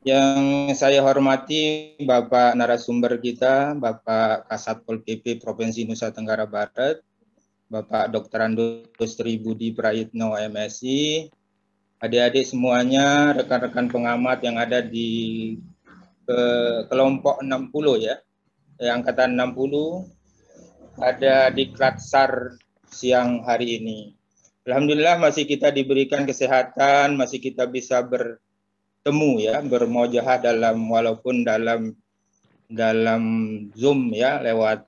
Yang saya hormati Bapak narasumber kita, Bapak Kasat Pol PP Provinsi Nusa Tenggara Barat, Bapak Dr. Andus Tribudi Prayitno MSI, adik-adik semuanya, rekan-rekan pengamat yang ada di kelompok 60 ya, angkatan 60, ada di Klatsar siang hari ini. Alhamdulillah masih kita diberikan kesehatan, masih kita bisa bertemu ya, bermuajahah walaupun dalam Zoom ya, lewat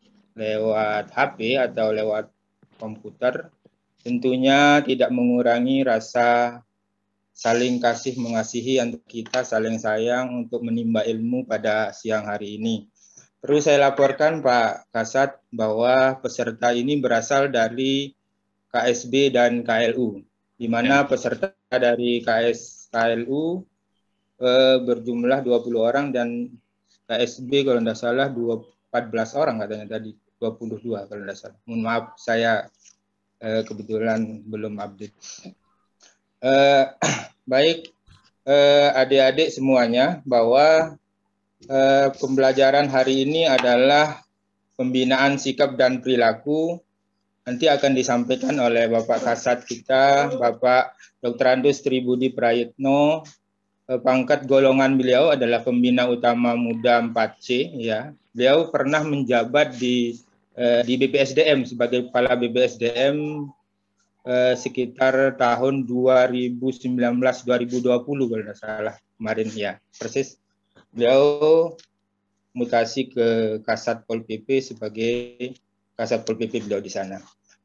HP atau lewat komputer. Tentunya tidak mengurangi rasa saling kasih mengasihi untuk kita, saling sayang untuk menimba ilmu pada siang hari ini. Perlu saya laporkan Pak Kasat bahwa peserta ini berasal dari KSB dan KLU, di mana peserta dari KLU berjumlah 20 orang dan KSB kalau tidak salah 14 orang katanya tadi, 22 kalau tidak salah. Mohon maaf, saya kebetulan belum update. Baik, adik-adik semuanya, bahwa pembelajaran hari ini adalah pembinaan sikap dan perilaku. Nanti akan disampaikan oleh Bapak Kasat kita, Bapak Dr. Andus Tribudi Prayitno. Pangkat golongan beliau adalah pembina utama muda 4C ya. Beliau pernah menjabat di BPSDM sebagai kepala BPSDM sekitar tahun 2019-2020 kalau tidak salah kemarin ya. Persis beliau mutasi ke Kasat Pol PP sebagai Kasat Pol PP beliau di sana.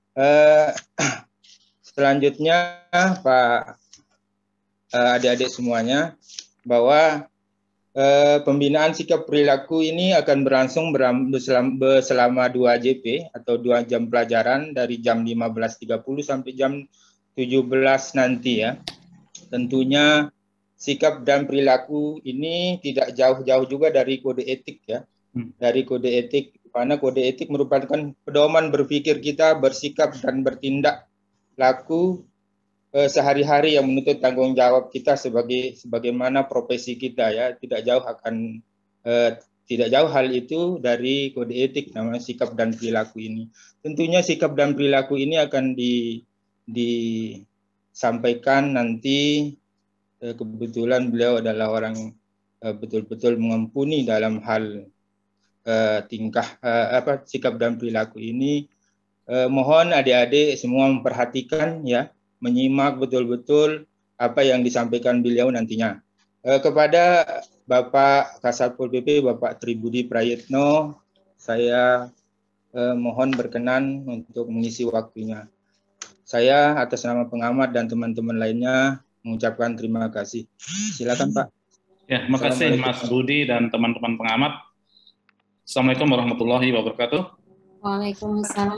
Selanjutnya Pak adik-adik semuanya, bahwa pembinaan sikap perilaku ini akan berlangsung selama 2 JP atau 2 jam pelajaran dari jam 15.30 sampai jam 17 nanti ya. Tentunya sikap dan perilaku ini tidak jauh-jauh juga dari kode etik ya. Dari kode etik, karena kode etik merupakan pedoman berpikir kita, bersikap dan bertindak laku sehari-hari yang menuntut tanggung jawab kita sebagaimana profesi kita ya. Tidak jauh hal itu dari kode etik namanya sikap dan perilaku ini. Tentunya sikap dan perilaku ini akan disampaikan nanti. Kebetulan beliau adalah orang betul-betul mengampuni dalam hal sikap dan perilaku ini. Mohon adik-adik semua memperhatikan ya, menyimak betul-betul apa yang disampaikan beliau nantinya. Kepada Bapak Kasat Pol PP, Bapak Tribudi Prayitno, saya mohon berkenan untuk mengisi waktunya. Saya atas nama pengamat dan teman-teman lainnya mengucapkan terima kasih. Silakan Pak. Ya, terima kasih Mas Budi dan teman-teman pengamat. Assalamualaikum warahmatullahi wabarakatuh. Waalaikumsalam.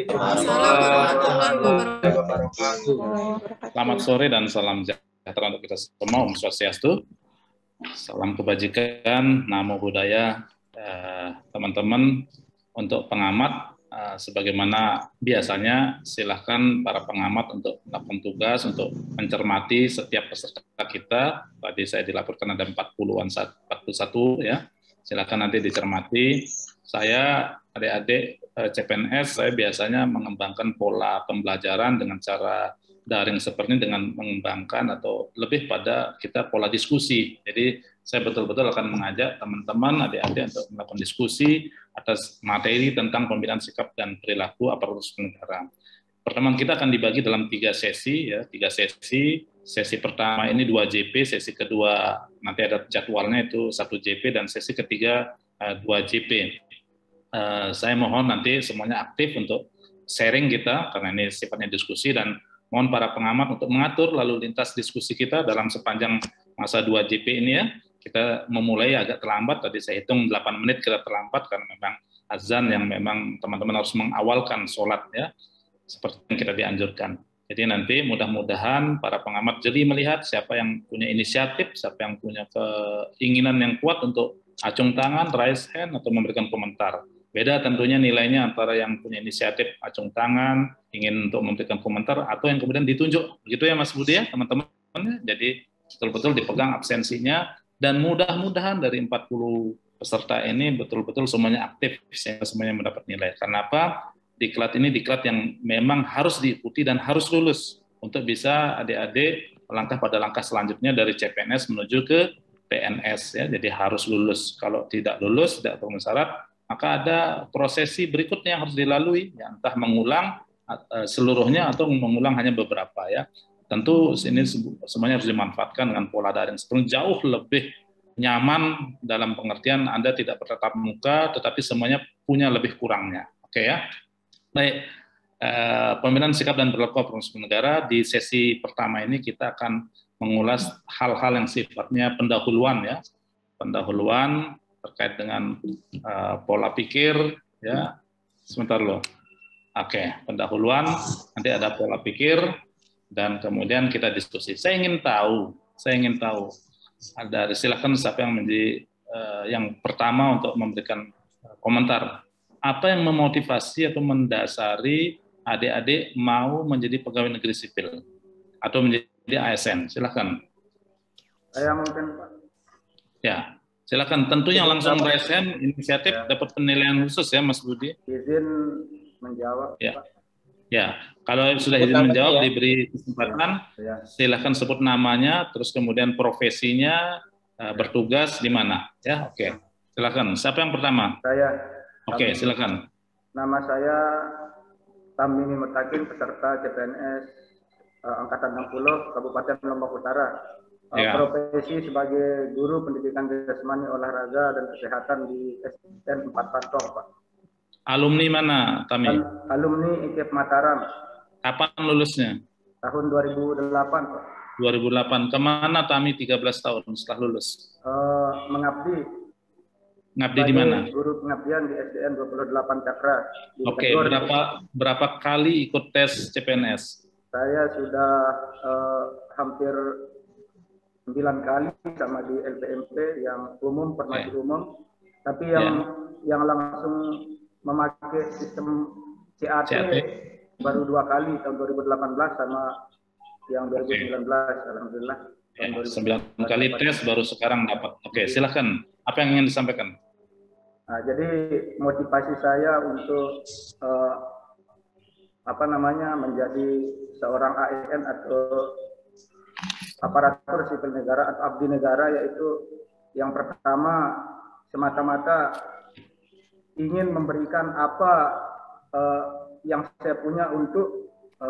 Selamat sore dan salam sejahtera untuk kita semua. Om Swastiastu. Salam kebajikan, namo buddhaya, teman-teman. Untuk pengamat, sebagaimana biasanya, silahkan para pengamat untuk melakukan tugas, untuk mencermati setiap peserta kita. Tadi saya dilaporkan ada 41 ya. Silahkan nanti dicermati. Saya, adik-adik CPNS, saya biasanya mengembangkan pola pembelajaran dengan cara daring seperti ini dengan mengembangkan atau lebih pada kita pola diskusi. Jadi saya betul-betul akan mengajak teman-teman, adik-adik untuk melakukan diskusi atas materi tentang pembinaan sikap dan perilaku aparatur negara. Pertemuan kita akan dibagi dalam 3 sesi, ya, 3 sesi. Sesi pertama ini 2 JP, sesi kedua nanti ada jadwalnya itu 1 JP, dan sesi ketiga 2 JP. Saya mohon nanti semuanya aktif untuk sharing kita, karena ini sifatnya diskusi, dan mohon para pengamat untuk mengatur lalu lintas diskusi kita dalam sepanjang masa 2 JP ini ya. Kita memulai agak terlambat, tadi saya hitung 8 menit kita terlambat, karena memang azan yang memang teman-teman harus mengawalkan sholat ya, seperti yang kita dianjurkan. Jadi nanti mudah-mudahan para pengamat jadi melihat siapa yang punya inisiatif, siapa yang punya keinginan yang kuat untuk acung tangan, raise hand, atau memberikan komentar. Beda tentunya nilainya antara yang punya inisiatif acung tangan, ingin untuk memberikan komentar, atau yang kemudian ditunjuk. Begitu ya Mas Budi ya, teman-teman. Jadi betul-betul dipegang absensinya, Dan mudah-mudahan dari 40 peserta ini betul-betul semuanya aktif, sehingga semuanya mendapat nilai. Kenapa? Diklat ini diklat yang memang harus diikuti dan harus lulus untuk bisa adik-adik melangkah pada langkah selanjutnya dari CPNS menuju ke PNS ya. Jadi harus lulus. Kalau tidak lulus, tidak terpenuhi syarat, maka ada prosesi berikutnya yang harus dilalui, ya, entah mengulang seluruhnya atau mengulang hanya beberapa ya. Tentu ini semuanya harus dimanfaatkan dengan pola daring sepenuhnya, jauh lebih nyaman dalam pengertian Anda tidak bertatap muka, tetapi semuanya punya lebih kurangnya. Oke ya. Baik, pemilihan sikap dan perilaku aparat sipil negara di sesi pertama ini kita akan mengulas hal-hal yang sifatnya pendahuluan ya, pendahuluan terkait dengan pola pikir ya. Sebentar loh. Oke, pendahuluan, nanti ada pola pikir dan kemudian kita diskusi. Saya ingin tahu, ada silakan siapa yang menjadi yang pertama untuk memberikan komentar. Apa yang memotivasi atau mendasari adik-adik mau menjadi pegawai negeri sipil atau menjadi ASN? Silakan. Saya mungkin Pak. Ya, silakan. Tentunya langsung raise hand, inisiatif ya. Dapat penilaian khusus ya, Mas Budi. Izin menjawab. Ya. Pak. Ya, kalau sudah izin menjawab, ya. Diberi kesempatan. Ya. Silakan sebut namanya, terus kemudian profesinya, bertugas di mana. Ya, oke. Silakan. Siapa yang pertama? Saya. Oke, silakan. Nama saya Tamimi Mutakin, peserta CPNS Angkatan 60 Kabupaten Lombok Utara. Ya. Profesi sebagai guru pendidikan jasmani, olahraga dan kesehatan di SDN 4 Pantong, Pak. Alumni mana, Tami? Alumni IKIP Mataram. Kapan lulusnya? Tahun 2008, Pak. 2008. Kemana Tami 13 tahun setelah lulus? Mengabdi. Ngabdi di mana? Guru pengabdian di SDN 28 Cakra. Oke, berapa kali ikut tes CPNS? Saya sudah hampir 9 kali sama di LPMP yang umum, pernah di umum. Tapi yang langsung memakai sistem CAT baru 2 kali, tahun 2018 sama yang 2019, alhamdulillah. Ya, 9 kali tes baru sekarang dapat. Oke, silahkan. Apa yang ingin disampaikan? Nah, jadi motivasi saya untuk menjadi seorang ASN atau aparatur sipil negara atau abdi negara, yaitu yang pertama semata-mata ingin memberikan apa yang saya punya untuk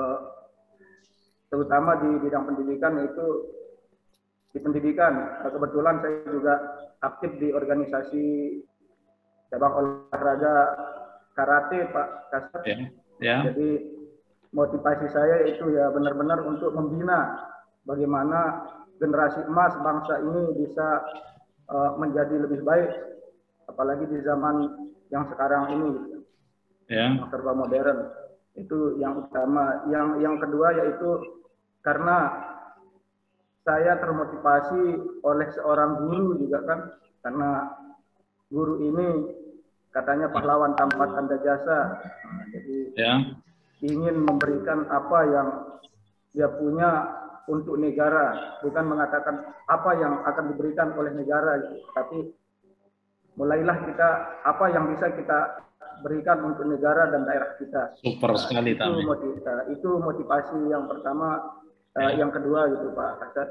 terutama di bidang pendidikan, yaitu di pendidikan. Kebetulan saya juga aktif di organisasi cabang olahraga karate, Pak Kasat. Ya. Jadi motivasi saya itu ya benar-benar untuk membina bagaimana generasi emas bangsa ini bisa menjadi lebih baik, apalagi di zaman yang sekarang ini, yang serba modern. Itu yang utama. Yang kedua yaitu karena saya termotivasi oleh seorang guru juga kan, karena guru ini katanya pahlawan tanpa tanda jasa. Nah, jadi ingin memberikan apa yang dia punya untuk negara, bukan mengatakan apa yang akan diberikan oleh negara, tapi mulailah kita apa yang bisa kita berikan untuk negara dan daerah kita. Super sekali, Tami. Itu motivasi yang pertama. Yang kedua gitu, Pak Kasat.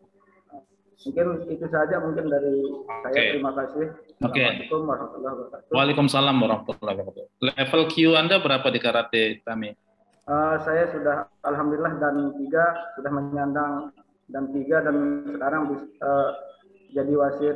Mungkin itu saja mungkin dari saya. Terima kasih. Assalamualaikum warahmatullahi wabarakatuh. Waalaikumsalam warahmatullahi wabarakatuh. Level Q Anda berapa di karate, Tami? Saya sudah alhamdulillah dan 3 sudah menyandang dan sekarang jadi wasit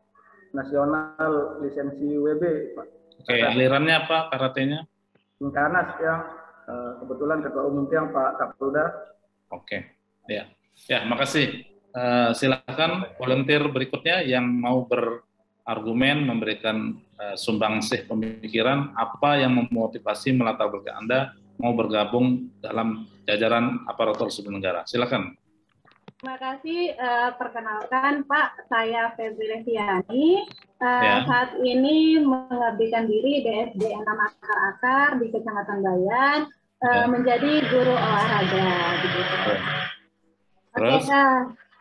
nasional lisensi WB, Pak. Oke, alirannya apa karatenya? Inkanas yang kebetulan ketua umum yang Pak Kapolda. Oke, ya, makasih. Silakan volunteer berikutnya yang mau berargumen, memberikan sumbangsih pemikiran, apa yang memotivasi melatar belakang Anda mau bergabung dalam jajaran aparatur sipil negara. Silakan. Terima kasih. Perkenalkan Pak, saya Febri Leviani. Saat ini mengabdikan diri di SDN 6 Akar-Akar di Kecamatan Bayan, menjadi guru olahraga. Gitu. Oke,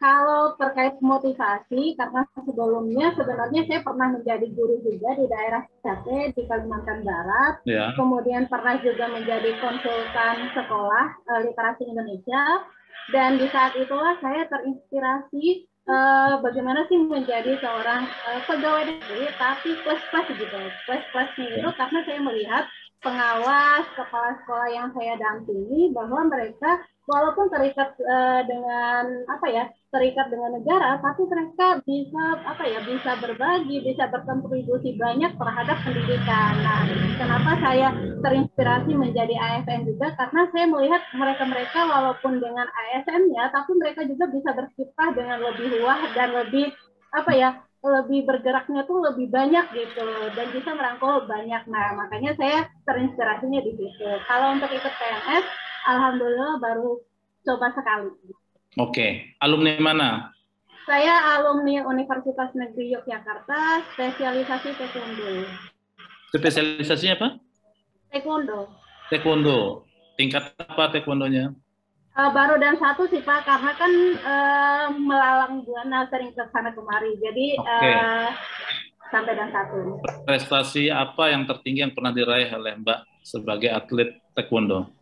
Kalau terkait motivasi, karena sebelumnya sebenarnya saya pernah menjadi guru juga di daerah Cate di Kalimantan Barat. Ya. Kemudian pernah juga menjadi konsultan sekolah literasi Indonesia. Dan di saat itulah saya terinspirasi bagaimana sih menjadi seorang pegawai negeri, tapi plus-plus gitu. Plus-plusnya itu karena saya melihat pengawas, kepala sekolah yang saya dampingi bahwa mereka walaupun terikat dengan terikat dengan negara, tapi mereka bisa berbagi, bisa berkontribusi banyak terhadap pendidikan. Nah, kenapa saya terinspirasi menjadi ASN juga, karena saya melihat mereka walaupun dengan ASN-nya, tapi mereka juga bisa berkiprah dengan lebih luas dan lebih lebih bergeraknya tuh lebih banyak gitu dan bisa merangkul banyak. Nah, makanya saya terinspirasinya di situ. Kalau untuk ikut PNS, alhamdulillah baru coba sekali. Oke, alumni mana? Saya alumni Universitas Negeri Yogyakarta, spesialisasi taekwondo. Spesialisasinya apa? Taekwondo. Taekwondo. Tingkat apa taekwondonya? Baru dan 1 sih Pak, karena kan melalang buana sering ke sana kemari, jadi sampai dan 1. Prestasi apa yang tertinggi yang pernah diraih oleh Mbak sebagai atlet taekwondo?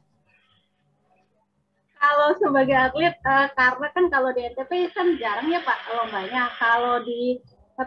Kalau sebagai atlet, karena kan kalau di NTP kan jarang ya Pak lombanya. Kalau di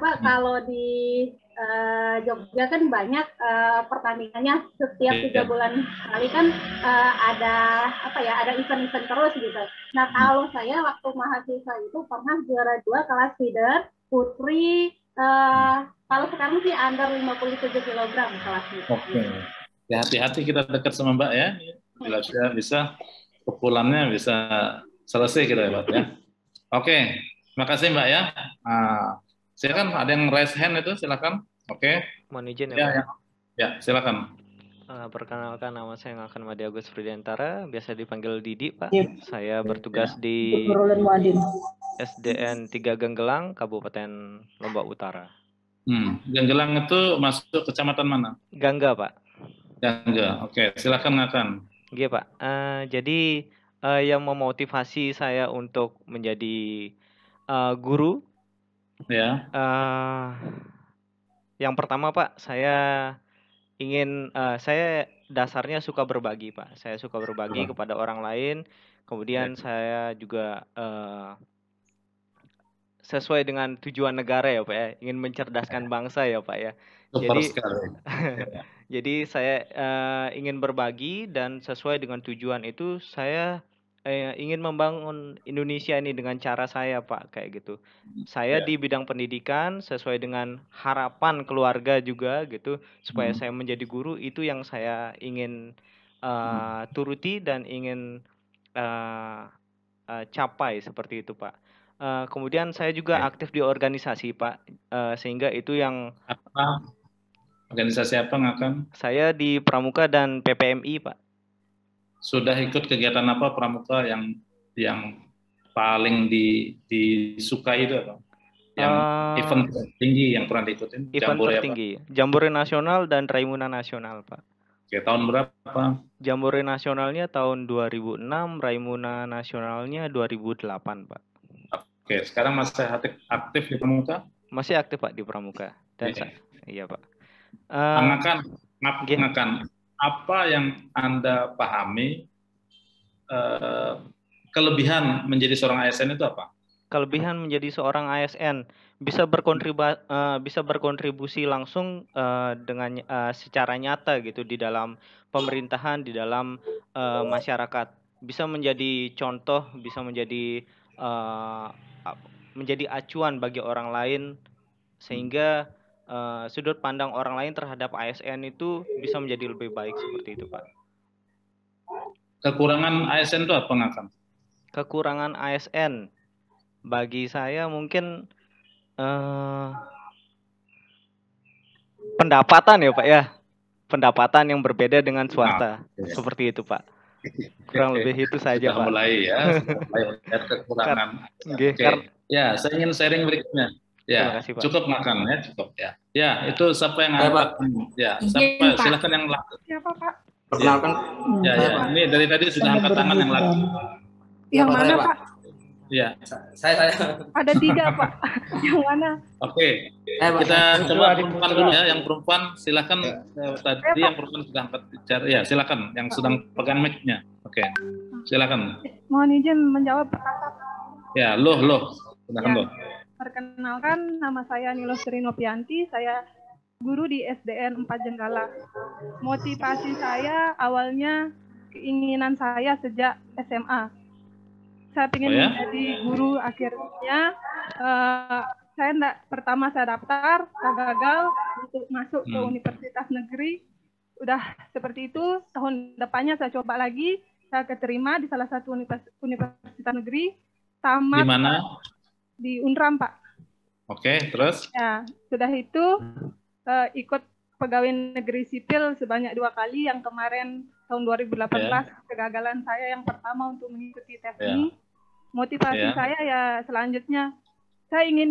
Jogja kan banyak pertandingannya setiap 3 bulan sekali kan ada event-event terus gitu. Nah, kalau saya waktu mahasiswa itu pernah juara 2 kelas feeder putri, kalau sekarang sih under 57 kg kelasnya. Oke. Ya, hati-hati kita dekat sama Mbak ya. Bila bisa kepulannya bisa selesai kita ya Mbak ya. Oke, terima kasih Mbak ya. Silakan, ada yang raise hand itu, silakan. Oke. Mohon izin ya, Pak. Ya, silakan. Perkenalkan, nama saya Ngakan Madi Agus Fridiantara, biasa dipanggil Didi, Pak. Saya bertugas di SDN 3 Ganggelang, Kabupaten Lombok Utara. Ganggelang itu masuk kecamatan mana? Gangga, Pak. Gangga. Oke, silakan Ngakan. Iya, Pak. Jadi yang memotivasi saya untuk menjadi guru, ya. Yang pertama Pak, saya ingin saya dasarnya suka berbagi Pak. Saya suka berbagi kepada orang lain. Kemudian saya juga sesuai dengan tujuan negara ya Pak ya, ingin mencerdaskan bangsa ya Pak ya. Jadi saya ingin berbagi dan sesuai dengan tujuan itu saya ingin membangun Indonesia ini dengan cara saya Pak, kayak gitu. Saya di bidang pendidikan sesuai dengan harapan keluarga juga gitu, supaya saya menjadi guru, itu yang saya ingin turuti dan ingin capai seperti itu Pak. Kemudian saya juga aktif di organisasi Pak, sehingga itu yang organisasi apa Ngakan? Saya di Pramuka dan PPMI Pak. Sudah ikut kegiatan apa Pramuka yang paling disukai itu apa? Yang event tertinggi yang pernah diikutin? Event tertinggi, Jambore Nasional dan Raimuna Nasional, Pak. Oke, tahun berapa? Jambore Nasionalnya tahun 2006, Raimuna Nasionalnya 2008, Pak. Oke, sekarang masih aktif di Pramuka? Masih aktif Pak di Pramuka. Dan iya Pak. Ngakan. Apa yang Anda pahami kelebihan menjadi seorang ASN itu apa? Kelebihan menjadi seorang ASN bisa berkontribusi langsung dengan secara nyata gitu di dalam pemerintahan, di dalam masyarakat. Bisa menjadi contoh, bisa menjadi acuan bagi orang lain, sehingga sudut pandang orang lain terhadap ASN itu bisa menjadi lebih baik seperti itu Pak. Kekurangan ASN itu apa Ngakan? Kekurangan ASN bagi saya mungkin pendapatan ya Pak ya. Pendapatan yang berbeda dengan swasta. Seperti itu Pak. Kurang lebih itu saja Pak. Mulai melihat kekurangan. Ya, saya ingin sharing berikutnya. Ya, kasih, cukup makan ya, cukup ya. Ya, itu siapa yang angkat? Ya, siapa? Silakan yang laku. Siapa Pak? Perkenalkan. Ya. Ini dari tadi sudah angkat tangan yang laku. Yang mana Pak? Ya. Saya. Ada 3 Pak. Yang mana? Oke. Kita coba perempuan dulu ya. Yang perempuan silakan. Tadi yang perempuan sedang bicara. Ya silakan. Yang sedang pegang mic-nya. Oke. Silakan. Mohon izin menjawab pertanyaan. Ya, loh. Silakan ya. loh. Perkenalkan, nama saya Nilostri Novianti. Saya guru di SDN 4 Jenggala. Motivasi saya awalnya keinginan saya sejak SMA. Saya ingin menjadi guru, akhirnya pertama saya daftar, saya gagal untuk masuk ke universitas negeri. Udah seperti itu, tahun depannya saya coba lagi, saya keterima di salah satu universitas negeri. Tamat. Di mana? Di Unram, Pak. Oke, terus? Ya, sudah itu ikut pegawai negeri sipil sebanyak 2 kali. Yang kemarin tahun 2018 kegagalan saya yang pertama untuk mengikuti tes ini. Motivasi saya ya selanjutnya saya ingin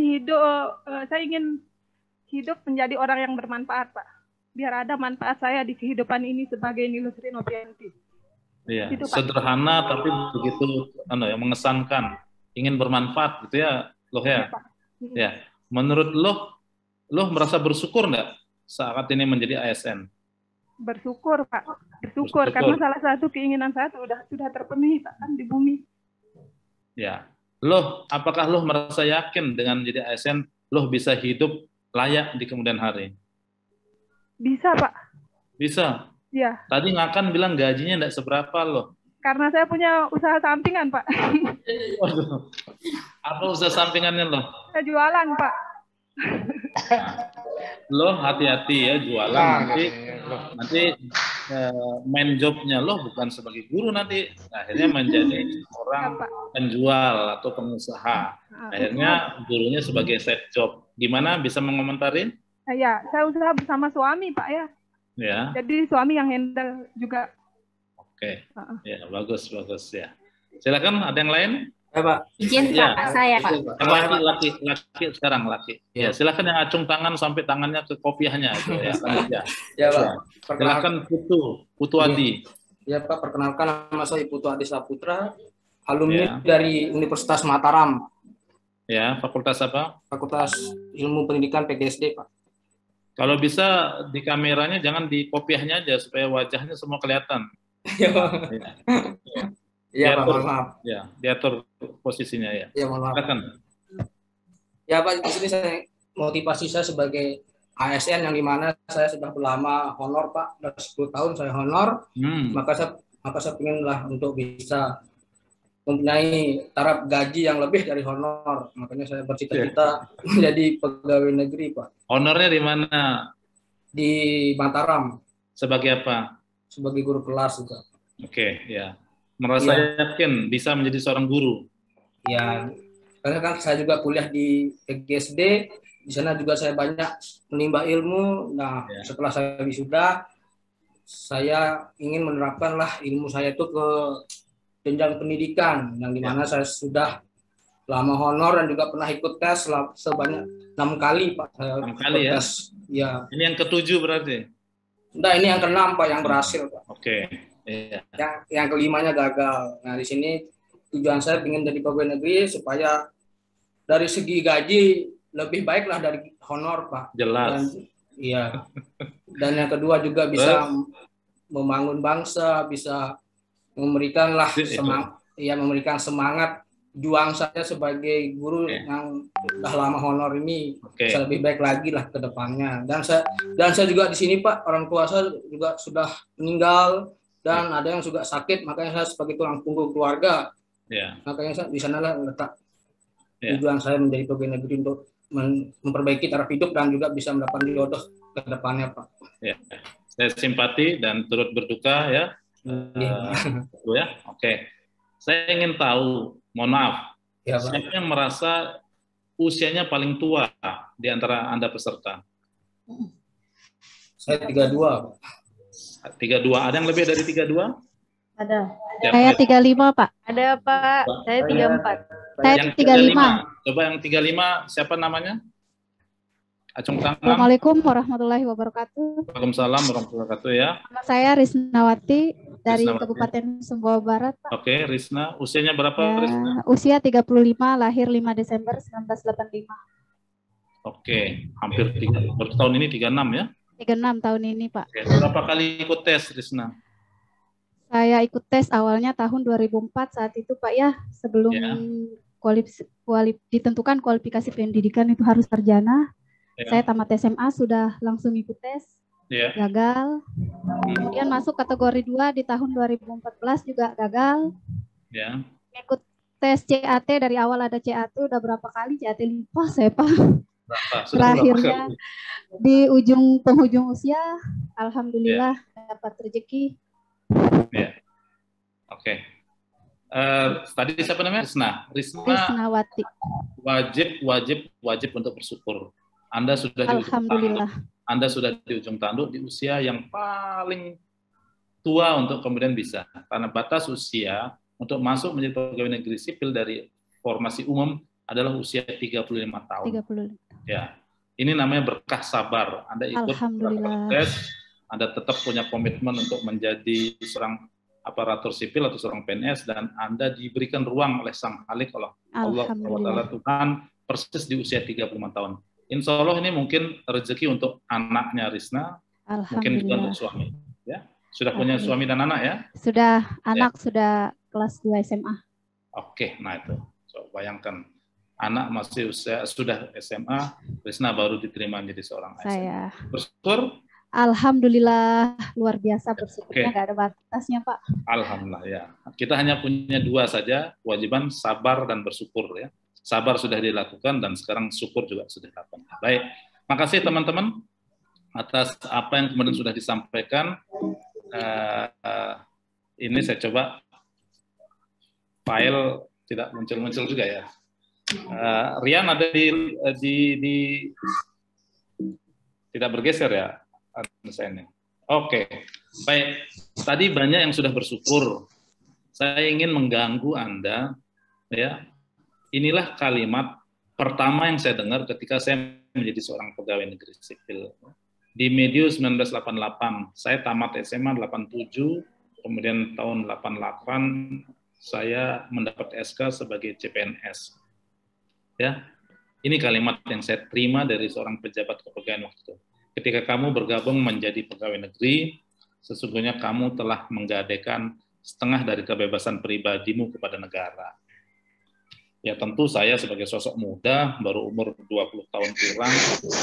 hidup menjadi orang yang bermanfaat, Pak. Biar ada manfaat saya di kehidupan ini sebagai Nilostri Novianti. Iya, gitu, sederhana tapi begitu mengesankan, ingin bermanfaat gitu ya, loh ya. Ya, menurut loh merasa bersyukur nggak saat ini menjadi ASN? Bersyukur, Pak. Bersyukur karena salah satu keinginan saya sudah terpenuhi, Pak, kan di bumi. Ya, loh, apakah loh merasa yakin dengan jadi ASN, loh bisa hidup layak di kemudian hari? Bisa, Pak. Bisa. Ya. Tadi Ngakan bilang gajinya enggak seberapa loh. Karena saya punya usaha sampingan, Pak. Waduh. Apa usaha sampingannya loh? Saya jualan, Pak. Loh hati-hati ya jualan nanti main jobnya loh bukan sebagai guru nanti akhirnya menjadi orang penjual atau pengusaha. Akhirnya gurunya sebagai side job. Gimana bisa mengomentari? Ya, saya usaha bersama suami, Pak ya. Ya. Jadi suami yang handle juga. Oke. Ya, bagus ya. Silakan, ada yang lain? Ya, Pak. Izin Pak, saya Pak. Laki sekarang. Ya, silakan yang acung tangan sampai tangannya ke kopiahnya itu ya. Ya, Pak. Silakan Putu Adi. Ya, Pak, perkenalkan nama saya Putu Adi Saputra, alumni dari Universitas Mataram. Ya, fakultas apa? Fakultas Ilmu Pendidikan PGSD, Pak. Kalau bisa di kameranya jangan di kopiahnya aja supaya wajahnya semua kelihatan. Iya, Pak, maaf. Ya, diatur posisinya ya. Iya, maaf. Silakan. Ya, Pak, di sini saya motivasi saya sebagai ASN yang dimana saya sudah berlama honor, Pak. Sudah 10 tahun saya honor. Maka saya inginlah untuk bisa mempunyai taraf gaji yang lebih dari honor. Makanya saya bercita-cita menjadi pegawai negeri, Pak. Honornya di mana? Di Mataram. Sebagai apa? Sebagai guru kelas juga. Oke, ya. Merasa yakin bisa menjadi seorang guru? Ya, karena kan saya juga kuliah di PGSD, di sana juga saya banyak menimba ilmu. Nah, setelah saya wisuda, saya ingin menerapkanlah ilmu saya itu ke jenjang pendidikan, yang dimana saya sudah lama honor dan juga pernah ikut tes sebanyak 6 kali, Pak. 6 kali ya? Ya. Ini yang ke-7 berarti? Enggak, ini yang ke-6, Pak, yang berhasil, Pak. Oke. Iya. Yang kelimanya gagal. Nah, di sini tujuan saya ingin jadi pegawai negeri supaya dari segi gaji lebih baiklah dari honor, Pak. Jelas. Iya. Dan yang kedua juga bisa membangun bangsa, bisa memberikanlah memberikan semangat juang saya sebagai guru yang sudah lama honor ini bisa lebih baik lagi lah ke depannya. Dan saya juga di sini, Pak, orang tua saya juga sudah meninggal dan ada yang juga sakit, makanya saya sebagai tulang punggung keluarga. Makanya saya di sanalah letak tujuan saya menjadi pegawai negeri untuk memperbaiki taraf hidup dan juga bisa mendapat jodoh ke depannya, Pak. Ya. Saya simpati dan turut berduka ya. Oke. Saya ingin tahu, mohon maaf, siapa yang merasa usianya paling tua di antara Anda peserta? Saya 32. 32. Ada yang lebih dari 32? Ada. Saya 35, Pak. Ada, Pak. Saya 34. Saya 35. Coba yang 35, siapa namanya? Acung tangan. Assalamualaikum warahmatullahi wabarakatuh. Waalaikumsalam warahmatullahi wabarakatuh ya. Nama saya Risnawati dari Risnawati. Kabupaten Sumbawa Barat, Pak. Oke, Risna, usianya berapa, Ya, Risna? usia 35, lahir 5 Desember 1985. Oke, hampir 3, tahun ini 36 ya? 36 tahun ini, Pak. Oke, berapa kali ikut tes, Risna? Saya ikut tes awalnya tahun 2004 saat itu, Pak, ya, sebelum Ya. ditentukan kualifikasi pendidikan itu harus sarjana. Ya. Saya tamat SMA sudah langsung ikut tes, Ya. gagal. Kemudian masuk kategori 2 di tahun 2014 juga gagal. Ya. Ikut tes CAT dari awal ada CAT udah berapa kali CAT lupa saya, Pak. Berapa? Sudah Terakhirnya berapa kali? di penghujung usia, alhamdulillah dapat rezeki. Ya. Oke. Tadi siapa namanya? Risna. Risnawati. Wajib untuk bersyukur. Anda sudah di ujung Alhamdulillah. tanduk. Anda sudah di ujung tanduk di usia yang paling tua untuk kemudian bisa. Karena batas usia untuk masuk menjadi pegawai negeri sipil dari formasi umum adalah usia 35 tahun. 35. Ya. Ini namanya berkah sabar. Anda ikut Alhamdulillah. tes, Anda tetap punya komitmen untuk menjadi seorang aparatur sipil atau seorang PNS, dan Anda diberikan ruang oleh Sang Khalik Allah Alhamdulillah. Tuhan persis di usia 35 tahun. Insya Allah ini mungkin rezeki untuk anaknya Risna, mungkin juga untuk suami. Ya, sudah punya suami dan anak ya? Sudah, anak sudah kelas 2 SMA. Oke, nah itu. So, bayangkan anak masih sudah SMA, Risna baru diterima menjadi seorang ASN. Saya Bersyukur. Alhamdulillah, luar biasa bersyukurnya, nggak ada batasnya, Pak. Alhamdulillah ya. Kita hanya punya 2 saja kewajiban, sabar dan bersyukur ya. Sabar sudah dilakukan dan sekarang syukur juga sudah dilakukan. Baik, makasih teman-teman atas apa yang kemudian sudah disampaikan. Ini saya coba file tidak muncul-muncul juga ya. Rian ada di tidak bergeser ya. Oke, baik. Tadi banyak yang sudah bersyukur. Saya ingin mengganggu Anda, ya. Inilah kalimat pertama yang saya dengar ketika saya menjadi seorang pegawai negeri sipil. Di Medio 1988, saya tamat SMA 87, kemudian tahun 88 saya mendapat SK sebagai CPNS. Ya, ini kalimat yang saya terima dari seorang pejabat kepegawaian waktu itu. Ketika kamu bergabung menjadi pegawai negeri, sesungguhnya kamu telah menggadaikan setengah dari kebebasan pribadimu kepada negara. Ya tentu saya sebagai sosok muda, baru umur 20 tahun kurang,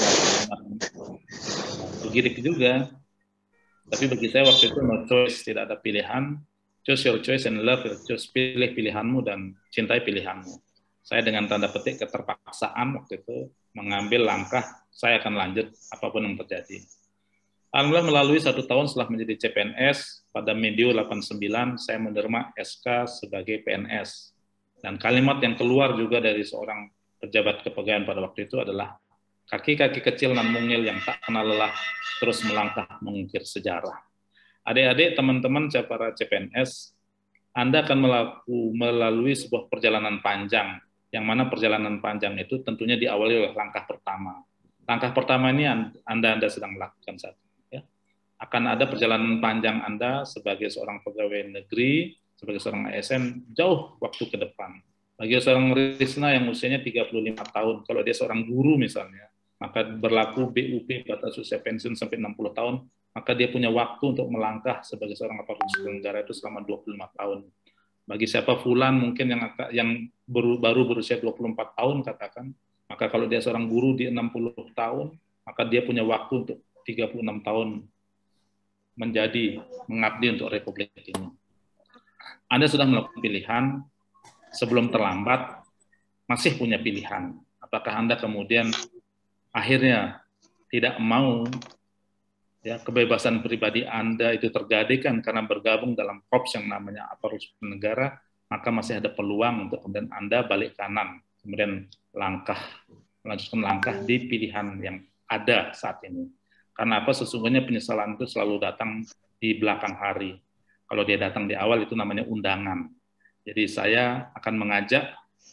bergidik juga. Tapi bagi saya waktu itu no choice, tidak ada pilihan. Choose your choice and love your choice. Pilih pilihanmu dan cintai pilihanmu. Saya dengan tanda petik keterpaksaan waktu itu mengambil langkah, saya akan lanjut apapun yang terjadi. Alhamdulillah melalui 1 tahun setelah menjadi CPNS, pada Medio 89 saya menerima SK sebagai PNS. Dan kalimat yang keluar juga dari seorang pejabat kepegawaian pada waktu itu adalah kaki-kaki kecil dan mungil yang tak kenal lelah terus melangkah mengukir sejarah. Adik-adik, teman-teman para CPNS, Anda akan melalui sebuah perjalanan panjang, yang mana perjalanan panjang itu tentunya diawali oleh langkah pertama. Langkah pertama ini Anda sedang melakukan saat ini. Ya. Akan ada perjalanan panjang Anda sebagai seorang pegawai negeri, sebagai seorang ASN, jauh waktu ke depan. Bagi seorang Risna yang usianya 35 tahun, kalau dia seorang guru misalnya, maka berlaku BUP, batas usia pensiun sampai 60 tahun, maka dia punya waktu untuk melangkah sebagai seorang aparatur sipil negara itu selama 25 tahun. Bagi siapa Fulan mungkin yang baru berusia 24 tahun katakan, maka kalau dia seorang guru di 60 tahun, maka dia punya waktu untuk 36 tahun mengabdi untuk Republik ini. Anda sudah melakukan pilihan, sebelum terlambat, masih punya pilihan. Apakah Anda kemudian akhirnya tidak mau ya kebebasan pribadi Anda itu tergadaikan karena bergabung dalam korps yang namanya aparatur sipil negara, maka masih ada peluang untuk kemudian Anda balik kanan, kemudian melanjutkan langkah di pilihan yang ada saat ini. Karena apa? Sesungguhnya penyesalan itu selalu datang di belakang hari. Kalau dia datang di awal itu namanya undangan. Jadi saya akan mengajak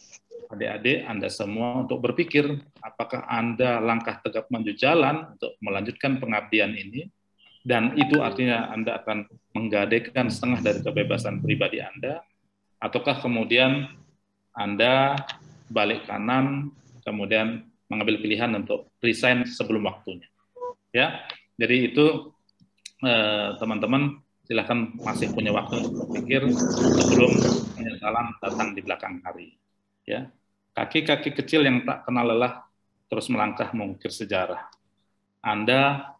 adik-adik Anda semua untuk berpikir apakah Anda langkah tegap maju jalan untuk melanjutkan pengabdian ini, dan itu artinya Anda akan menggadaikan setengah dari kebebasan pribadi Anda, ataukah kemudian Anda balik kanan, kemudian mengambil pilihan untuk resign sebelum waktunya. Ya, jadi itu teman-teman silahkan masih punya waktu untuk berpikir sebelum penyesalan datang di belakang hari. Ya, kaki-kaki kecil yang tak kenal lelah terus melangkah mengukir sejarah. Anda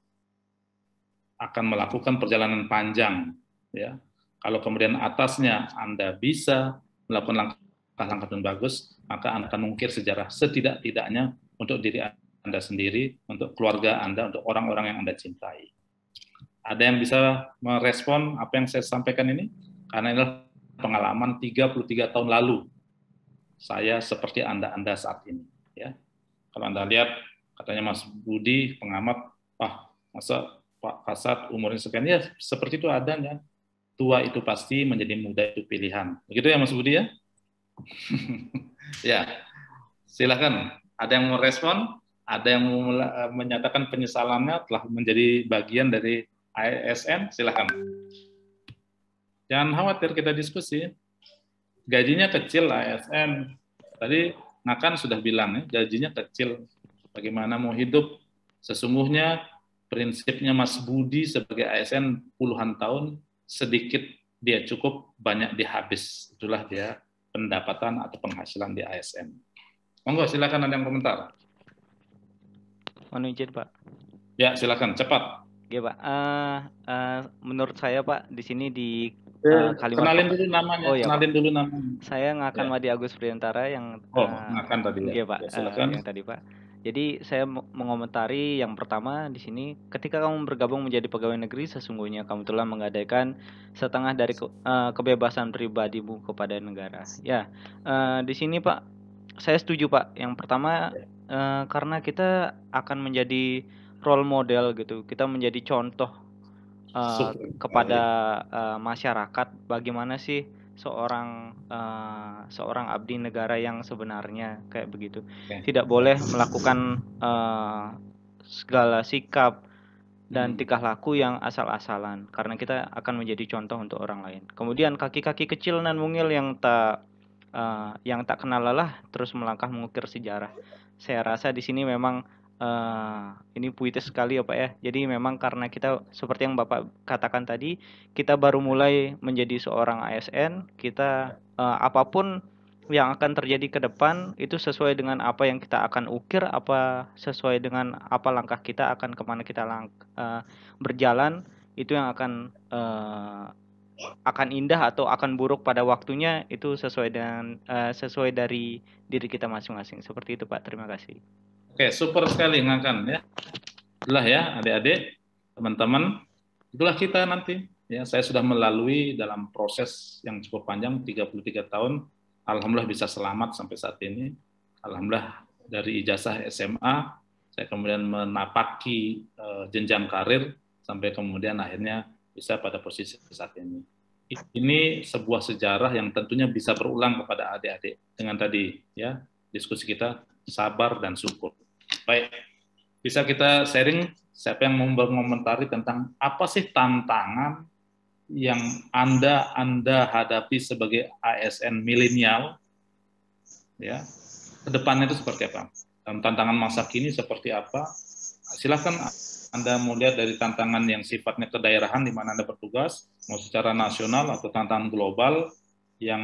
akan melakukan perjalanan panjang. Ya, kalau kemudian atasnya Anda bisa melakukan langkah-langkah yang bagus, maka Anda akan mengukir sejarah setidak-tidaknya untuk diri Anda sendiri, untuk keluarga Anda, untuk orang-orang yang Anda cintai. Ada yang bisa merespon apa yang saya sampaikan ini? Karena inilah pengalaman 33 tahun lalu. Saya seperti Anda saat ini. Ya. Kalau Anda lihat, katanya Mas Budi, pengamat, masa Pak Kasat umurnya sekian, ya seperti itu adanya. Tua itu pasti, menjadi muda itu pilihan. Begitu ya Mas Budi ya? Ya, silakan. Ada yang mau respon? Ada yang mau menyatakan penyesalannya telah menjadi bagian dari ASN? Silakan. Jangan khawatir, kita diskusi. Gajinya kecil ASN. Tadi Nakan sudah bilang ya, gajinya kecil. Bagaimana mau hidup? Sesungguhnya prinsipnya Mas Budi sebagai ASN puluhan tahun, sedikit dia cukup, banyak dihabis. Itulah dia pendapatan atau penghasilan di ASN. Monggo, silakan ada yang komentar. Mohon izin, Pak. Ya, silakan, cepat. Oke, Pak. Menurut saya, Pak, di sini di kalimat kenalin dulu namanya. Oh, ya, kenalin Pak. dulu namanya. Saya Ngakan Wadi Agus Priantara yang Ngakan tadi ya. Iya, Pak. Ya, silakan. Yang tadi, Pak. Jadi saya mengomentari yang pertama di sini, ketika kamu bergabung menjadi pegawai negeri, sesungguhnya kamu telah menggadaikan setengah dari kebebasan pribadimu kepada negara. Ya, di sini Pak, saya setuju Pak. Yang pertama karena kita akan menjadi role model gitu, kita menjadi contoh kepada masyarakat bagaimana sih seorang abdi negara yang sebenarnya kayak begitu. Tidak boleh melakukan segala sikap dan tingkah laku yang asal-asalan, karena kita akan menjadi contoh untuk orang lain. Kemudian kaki-kaki kecil nan mungil yang tak kenal lelah terus melangkah mengukir sejarah. Saya rasa di sini memang ini puitis sekali ya Pak ya. Jadi memang karena kita seperti yang Bapak katakan tadi, kita baru mulai menjadi seorang ASN, kita apapun yang akan terjadi ke depan itu sesuai dengan apa yang kita akan ukir, apa sesuai dengan apa langkah kita akan kemana kita berjalan, itu yang akan indah atau akan buruk pada waktunya, itu sesuai dari diri kita masing-masing. Seperti itu Pak. Terima kasih. Oke, super sekali Ngakan ya. Itulah ya adik-adik, teman-teman, itulah kita nanti. Ya, saya sudah melalui dalam proses yang cukup panjang 33 tahun. Alhamdulillah bisa selamat sampai saat ini. Alhamdulillah dari ijazah SMA saya kemudian menapaki jenjang karir sampai kemudian akhirnya bisa pada posisi saat ini. Ini sebuah sejarah yang tentunya bisa berulang kepada adik-adik dengan tadi ya diskusi kita sabar dan syukur. Baik, bisa kita sharing siapa yang mau mengomentari tentang apa sih tantangan yang Anda hadapi sebagai ASN milenial, ya, ke depannya itu seperti apa? Dan tantangan masa kini seperti apa? Silakan Anda mau lihat dari tantangan yang sifatnya kedaerahan di mana Anda bertugas, mau secara nasional atau tantangan global yang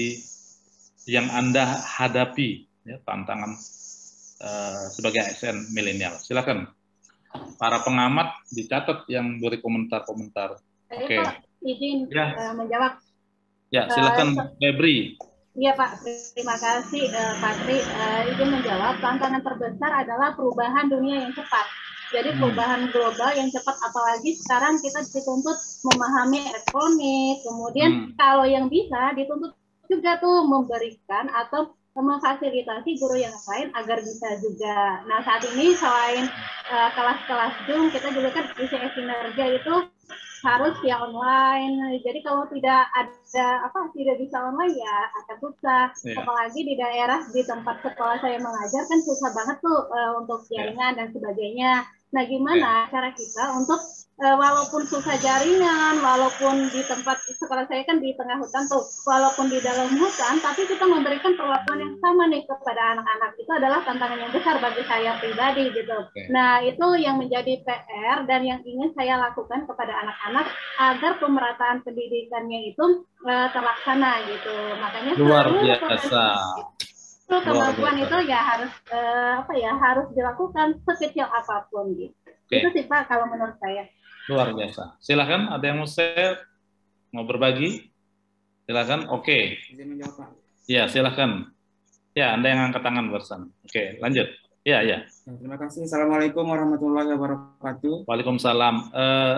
Anda hadapi, ya, tantangan sebagai ASN milenial. Silakan para pengamat dicatat yang beri komentar-komentar. Oke. Izin menjawab. Ya, silakan Febri. Iya Pak, terima kasih Pak Tri. Izin menjawab, tantangan terbesar adalah perubahan dunia yang cepat. Jadi perubahan global yang cepat, apalagi sekarang kita dituntut memahami elektronik, kemudian kalau yang bisa dituntut juga tuh memberikan atau memfasilitasi guru yang lain agar bisa juga. Nah saat ini selain kelas-kelas Zoom, kita juga kan ICS Sinergia itu harus via online. Jadi kalau tidak ada tidak bisa online ya akan susah. Apalagi di daerah di tempat sekolah saya mengajar kan susah banget tuh untuk jaringan dan sebagainya. Nah, gimana cara kita untuk walaupun susah jaringan, walaupun di tempat sekolah saya kan di tengah hutan tuh, walaupun di dalam hutan, tapi kita memberikan perlakuan yang sama nih kepada anak-anak. Itu adalah tantangan yang besar bagi saya pribadi gitu. Nah, itu yang menjadi PR dan yang ingin saya lakukan kepada anak-anak agar pemerataan pendidikannya itu terlaksana gitu. Makanya luar biasa. Kemampuan itu ya harus harus dilakukan sekecil apapun gitu. Itu sih Pak kalau menurut saya. Luar biasa. Silakan, ada yang mau share, mau berbagi? Silakan. Oke. Ya, silakan. Ya, Anda yang angkat tangan barusan. Oke, lanjut. Ya. Terima kasih. Assalamualaikum warahmatullahi wabarakatuh. Waalaikumsalam.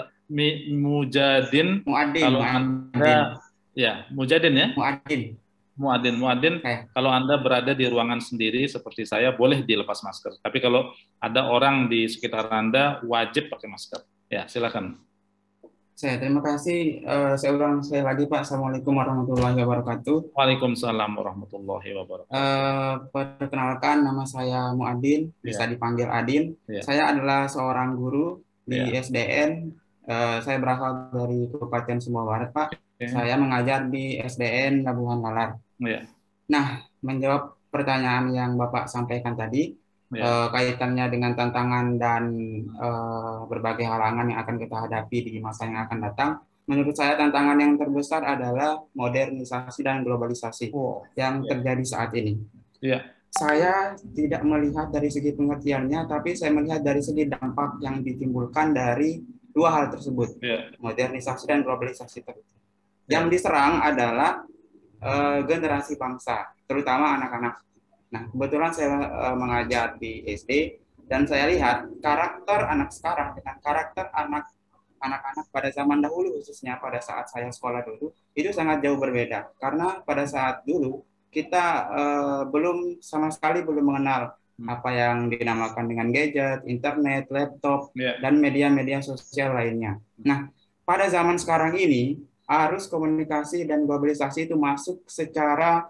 Muadin. Kalau Anda, ya, Mujadin ya. Muadin. Kalau Anda berada di ruangan sendiri seperti saya, boleh dilepas masker. Tapi kalau ada orang di sekitar Anda, wajib pakai masker. Ya, silakan. Terima kasih. Saya ulang sekali lagi, Pak. Assalamualaikum warahmatullahi wabarakatuh. Waalaikumsalam warahmatullahi wabarakatuh. Perkenalkan, nama saya Muadin, bisa dipanggil Adin. Saya adalah seorang guru di SDN. Saya berasal dari Kabupaten Sumbawa Barat, Pak. Saya mengajar di SDN Gabungan Lalar. Nah, menjawab pertanyaan yang Bapak sampaikan tadi, kaitannya dengan tantangan dan berbagai halangan yang akan kita hadapi di masa yang akan datang. Menurut saya tantangan yang terbesar adalah modernisasi dan globalisasi yang terjadi saat ini. Saya tidak melihat dari segi pengertiannya, tapi saya melihat dari segi dampak yang ditimbulkan dari dua hal tersebut, modernisasi dan globalisasi tersebut. Yang diserang adalah generasi bangsa, terutama anak-anak. Nah, kebetulan saya mengajar di SD dan saya lihat karakter anak sekarang dengan karakter anak-anak pada zaman dahulu, khususnya pada saat saya sekolah dulu, itu sangat jauh berbeda. Karena pada saat dulu kita sama sekali belum mengenal apa yang dinamakan dengan gadget, internet, laptop, dan media-media sosial lainnya. Nah, pada zaman sekarang ini arus komunikasi dan globalisasi itu masuk secara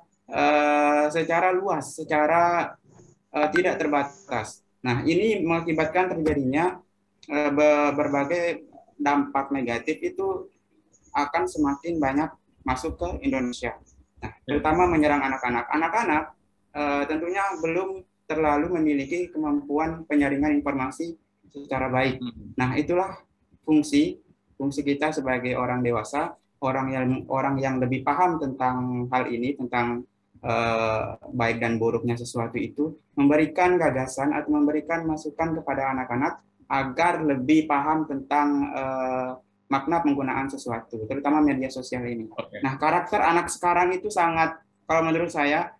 luas, secara tidak terbatas. Nah, ini mengakibatkan terjadinya berbagai dampak negatif itu akan semakin banyak masuk ke Indonesia. Nah, terutama menyerang anak-anak. Anak-anak tentunya belum terlalu memiliki kemampuan penyaringan informasi secara baik. Nah, itulah fungsi kita sebagai orang dewasa, orang yang lebih paham tentang hal ini, tentang baik dan buruknya sesuatu itu, memberikan gagasan atau memberikan masukan kepada anak-anak agar lebih paham tentang makna penggunaan sesuatu, terutama media sosial ini. Nah, karakter anak sekarang itu sangat, kalau menurut saya,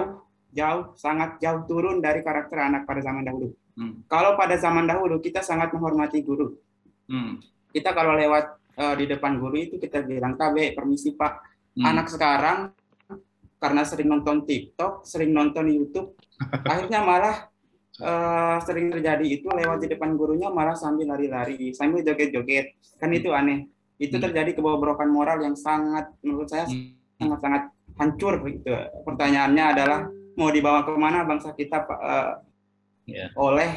sangat jauh turun dari karakter anak pada zaman dahulu. Kalau pada zaman dahulu kita sangat menghormati guru. Kita kalau lewat di depan guru itu kita bilang, "KB, permisi Pak." Anak sekarang karena sering nonton TikTok, sering nonton YouTube, akhirnya malah sering terjadi itu lewat di depan gurunya malah sambil lari-lari, sambil joget-joget. Kan itu aneh. Itu terjadi kebobrokan moral yang sangat, menurut saya, sangat-sangat hancur. Gitu. Pertanyaannya adalah, mau dibawa kemana bangsa kita oleh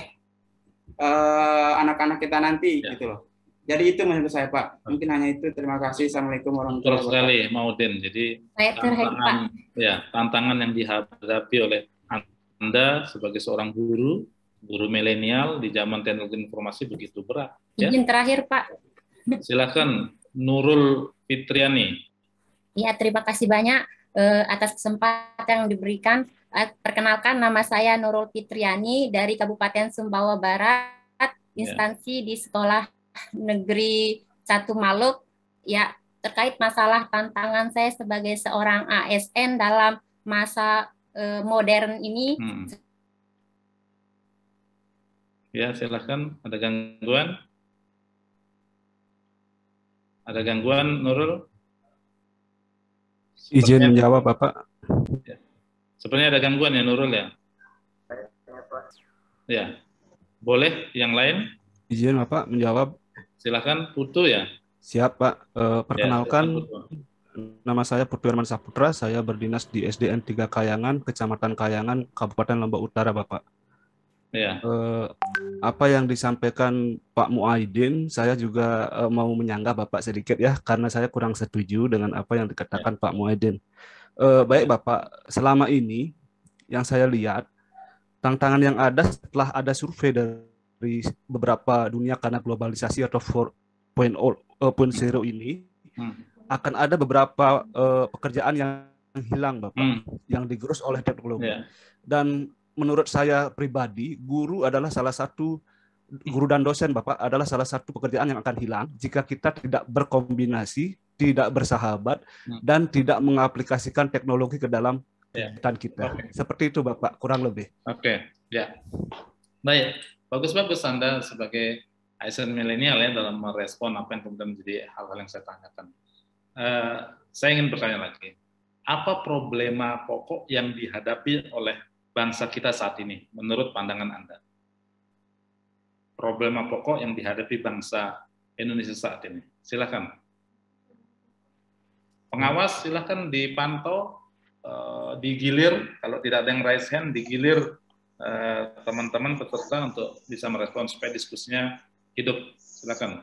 anak-anak kita nanti, gitu loh. Jadi itu menurut saya, Pak. Mungkin hanya itu. Terima kasih. Assalamualaikum warahmatullahi wabarakatuh. Terus sekali, Maudin. Jadi tantangan yang dihadapi oleh Anda sebagai seorang guru milenial di zaman teknologi informasi begitu berat. Izin terakhir, Pak. Silakan, Nurul Fitriani. Ya, terima kasih banyak atas kesempatan yang diberikan. Perkenalkan, nama saya Nurul Fitriani dari Kabupaten Sumbawa Barat, instansi di Sekolah Negeri 1 Maluk. Ya, terkait masalah tantangan saya sebagai seorang ASN dalam masa modern ini. Ya, silakan. Ada gangguan? Ada gangguan, Nurul? Izin menjawab, Bapak. Ya. Sepertinya ada gangguan ya, Nurul ya? Ya. Boleh yang lain? Izin Bapak menjawab. Silakan, Putu ya. Siap, Pak. Perkenalkan, nama saya Purwirman Saputra. Saya berdinas di SDN 3 Kayangan, Kecamatan Kayangan, Kabupaten Lombok Utara, Bapak. Ya. Apa yang disampaikan Pak Muaidin, saya juga mau menyanggah Bapak sedikit ya, karena saya kurang setuju dengan apa yang dikatakan Pak Muaidin. Baik Bapak, selama ini yang saya lihat, tantangan yang ada setelah ada survei dari beberapa dunia karena globalisasi atau 4.0 ini, akan ada beberapa pekerjaan yang hilang, Bapak, yang digerus oleh teknologi. Dan menurut saya pribadi, guru dan dosen, Bapak, adalah salah satu pekerjaan yang akan hilang jika kita tidak berkombinasi, tidak bersahabat, dan tidak mengaplikasikan teknologi ke dalam kegiatan kita. Seperti itu, Bapak, kurang lebih. Ya. Baik, bagus-bagus Anda sebagai ASN milenial ya dalam merespon apa yang kemudian menjadi hal-hal yang saya tanyakan. Saya ingin bertanya lagi, apa problema pokok yang dihadapi oleh bangsa kita saat ini, menurut pandangan Anda? Problema pokok yang dihadapi bangsa Indonesia saat ini. Silakan. Pengawas silakan dipantau, digilir, kalau tidak ada yang raise hand, digilir teman-teman peserta untuk bisa merespon supaya diskusinya hidup. Silakan.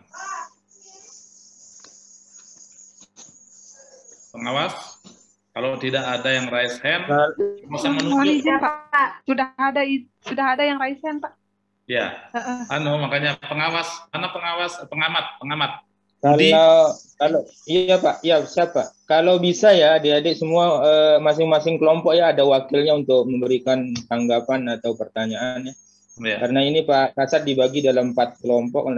Pengawas, kalau tidak ada yang raise hand, bisa menunjuk. Pak, sudah ada yang raise hand, Pak. Ya, makanya pengawas, mana pengamat. Kalau iya Pak, ya siapa? Kalau bisa ya adik-adik semua masing-masing kelompok ya ada wakilnya untuk memberikan tanggapan atau pertanyaan ya. Karena ini Pak Kasat dibagi dalam 4 kelompok.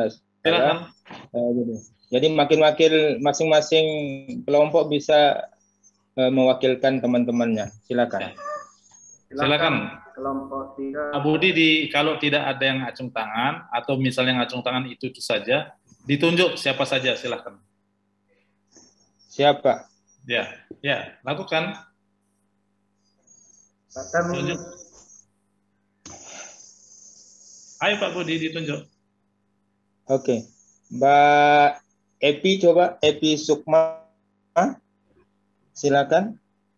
Jadi masing-masing kelompok bisa mewakilkan teman-temannya. Silakan. Kelompok 3. Pak Budi, kalau tidak ada yang acung tangan atau misalnya yang acung tangan itu saja, ditunjuk siapa saja, silakan. Siapa? Ya, lakukan. Tunjuk. Ayo Pak Budi, ditunjuk. Oke. Mbak Epi, coba Epi Sukma. Silakan.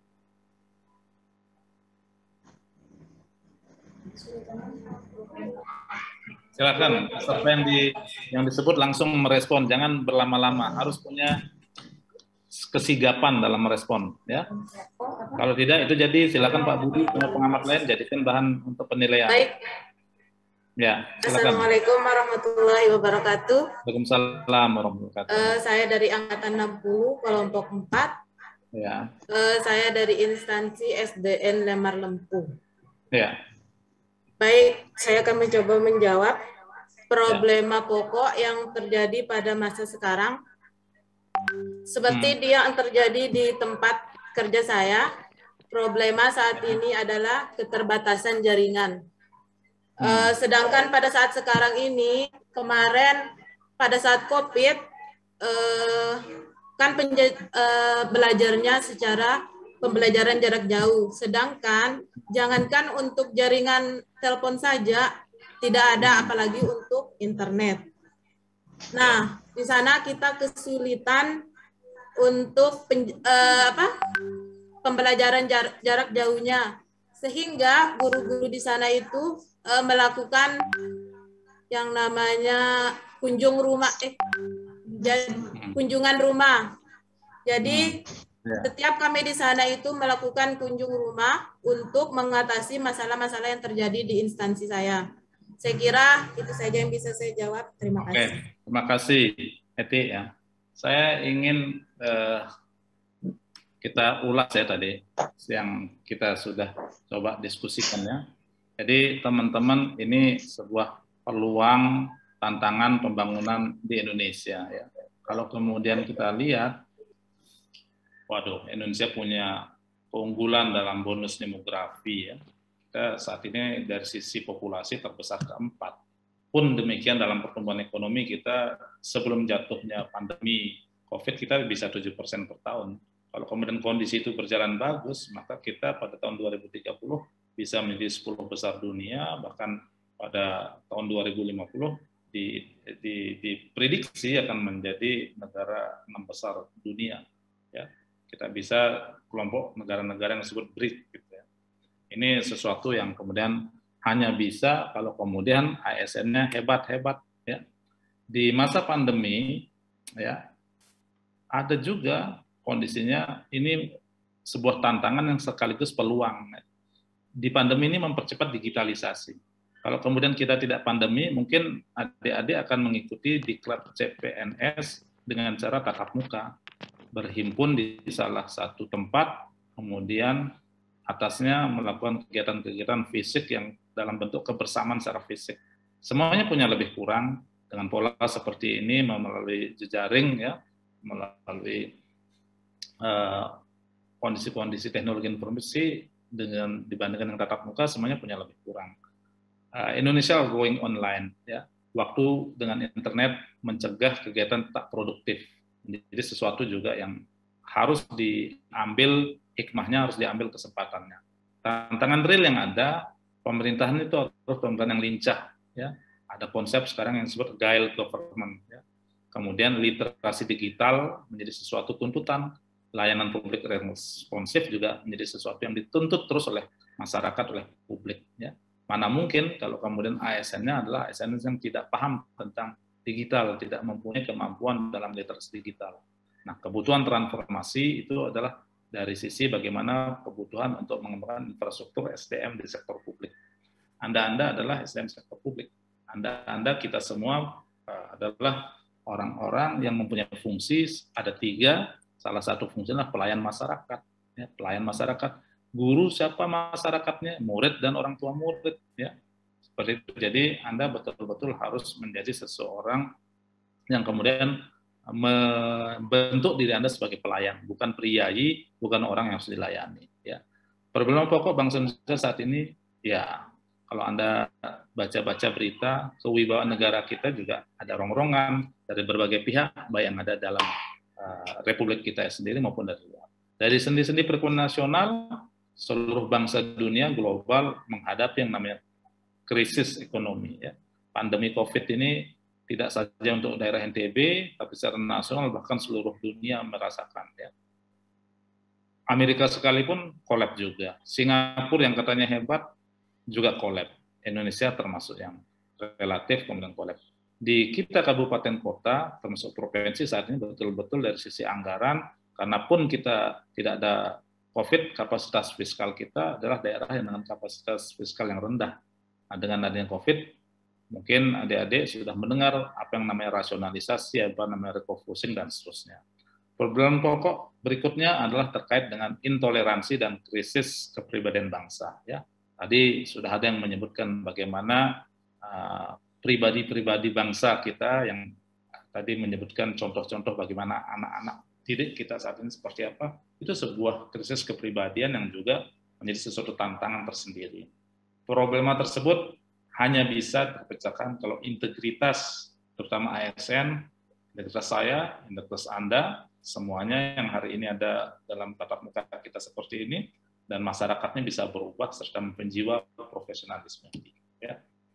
Silakan, apa yang disebut langsung merespon, jangan berlama-lama, harus punya kesigapan dalam merespon, ya. Kalau tidak itu jadi silakan Pak Budi punya pengamat lain jadikan bahan untuk penilaian. Baik. Ya, silakan. Assalamualaikum warahmatullahi wabarakatuh. Waalaikumsalam warahmatullahi wabarakatuh. Saya dari angkatan 60 kelompok 4. Ya. Saya dari instansi SDN Lemar Lempu. Ya. Baik, saya akan mencoba menjawab problema pokok yang terjadi pada masa sekarang. Seperti dia yang terjadi di tempat kerja saya, problema saat ini adalah keterbatasan jaringan. Sedangkan pada saat sekarang ini, kemarin pada saat COVID, kan belajarnya secara pembelajaran jarak jauh. Sedangkan jangankan untuk jaringan telepon saja, tidak ada apalagi untuk internet. Nah, di sana kita kesulitan untuk pembelajaran jarak jauhnya. Sehingga guru-guru di sana itu melakukan yang namanya kunjungan rumah. Jadi setiap kami di sana itu melakukan kunjung rumah untuk mengatasi masalah-masalah yang terjadi di instansi saya. Saya kira itu saja yang bisa saya jawab. Terima kasih. Oke, terima kasih Eti ya. Saya ingin kita ulas ya tadi yang kita sudah coba diskusikan ya. Jadi teman-teman, ini sebuah peluang tantangan pembangunan di Indonesia ya. Kalau kemudian kita lihat, waduh, Indonesia punya keunggulan dalam bonus demografi ya. Kita saat ini dari sisi populasi terbesar keempat. Pun demikian dalam pertumbuhan ekonomi kita sebelum jatuhnya pandemi COVID kita bisa 7% per tahun. Kalau kemudian kondisi itu berjalan bagus, maka kita pada tahun 2030 bisa menjadi 10 besar dunia, bahkan pada tahun 2050 diprediksi akan menjadi negara 6 besar dunia. Ya, kita bisa kelompok negara-negara yang disebut BRIC. Gitu ya. Ini sesuatu yang kemudian hanya bisa kalau kemudian ASN-nya hebat-hebat. Ya. Di masa pandemi, ya, ada juga kondisinya ini sebuah tantangan yang sekaligus peluang. Di pandemi ini mempercepat digitalisasi. Kalau kemudian kita tidak pandemi, mungkin adik-adik akan mengikuti diklat CPNS dengan cara tatap muka, berhimpun di salah satu tempat, kemudian atasnya melakukan kegiatan-kegiatan fisik yang dalam bentuk kebersamaan secara fisik. Semuanya punya lebih kurang dengan pola seperti ini, melalui jejaring, ya, melalui kondisi-kondisi teknologi informasi dibandingkan dengan tatap muka, semuanya punya lebih kurang. Indonesia going online, ya, waktu dengan internet mencegah kegiatan tak produktif. Jadi sesuatu juga yang harus diambil hikmahnya, harus diambil kesempatannya. Tantangan real yang ada, pemerintahan itu harus pemerintahan yang lincah, ya. Ada konsep sekarang yang disebut agile government, ya. Kemudian literasi digital menjadi sesuatu tuntutan, layanan publik responsif juga menjadi sesuatu yang dituntut terus oleh masyarakat, oleh publik, ya. Mana mungkin kalau kemudian ASN-nya adalah ASN yang tidak paham tentang digital, tidak mempunyai kemampuan dalam literasi digital. Nah, kebutuhan transformasi itu adalah dari sisi bagaimana kebutuhan untuk mengembangkan infrastruktur SDM di sektor publik. Anda adalah SDM sektor publik. Anda kita semua adalah orang-orang yang mempunyai fungsi, ada 3, salah satu fungsinya pelayan masyarakat. Ya, pelayan masyarakat. Guru siapa masyarakatnya? Murid dan orang tua murid, ya. Seperti itu. Jadi Anda betul-betul harus menjadi seseorang yang kemudian membentuk diri Anda sebagai pelayan, bukan priayi, bukan orang yang harus dilayani, ya. Problem pokok bangsa Indonesia saat ini, ya, kalau Anda baca-baca berita, kewibawaan negara kita juga ada rongrongan dari berbagai pihak, baik yang ada dalam Republik kita sendiri maupun dari luar. Dari sendi-sendi perekonomian nasional, seluruh bangsa dunia global menghadapi yang namanya krisis ekonomi, ya. Pandemi COVID ini tidak saja untuk daerah NTB, tapi secara nasional bahkan seluruh dunia merasakan, ya. Amerika sekalipun kolab juga. Singapura yang katanya hebat juga kolab. Indonesia termasuk yang relatif kemudian kolab. Di kita kabupaten kota, termasuk provinsi saat ini betul-betul dari sisi anggaran, karena pun kita tidak ada COVID, kapasitas fiskal kita adalah daerah yang dengan kapasitas fiskal yang rendah. Nah, dengan adanya COVID, mungkin adik-adik sudah mendengar apa yang namanya rasionalisasi, apa namanya refocusing, dan seterusnya. Problem pokok berikutnya adalah terkait dengan intoleransi dan krisis kepribadian bangsa. Ya, tadi sudah ada yang menyebutkan bagaimana pribadi-pribadi bangsa kita, yang tadi menyebutkan contoh-contoh bagaimana anak-anak didik kita saat ini seperti apa. Itu sebuah krisis kepribadian yang juga menjadi sesuatu tantangan tersendiri. Problema tersebut hanya bisa terpecahkan kalau integritas, terutama ASN, integritas saya, integritas Anda, semuanya yang hari ini ada dalam tatap muka kita seperti ini, dan masyarakatnya bisa berubah serta mempenjiwa profesionalisme. Ya.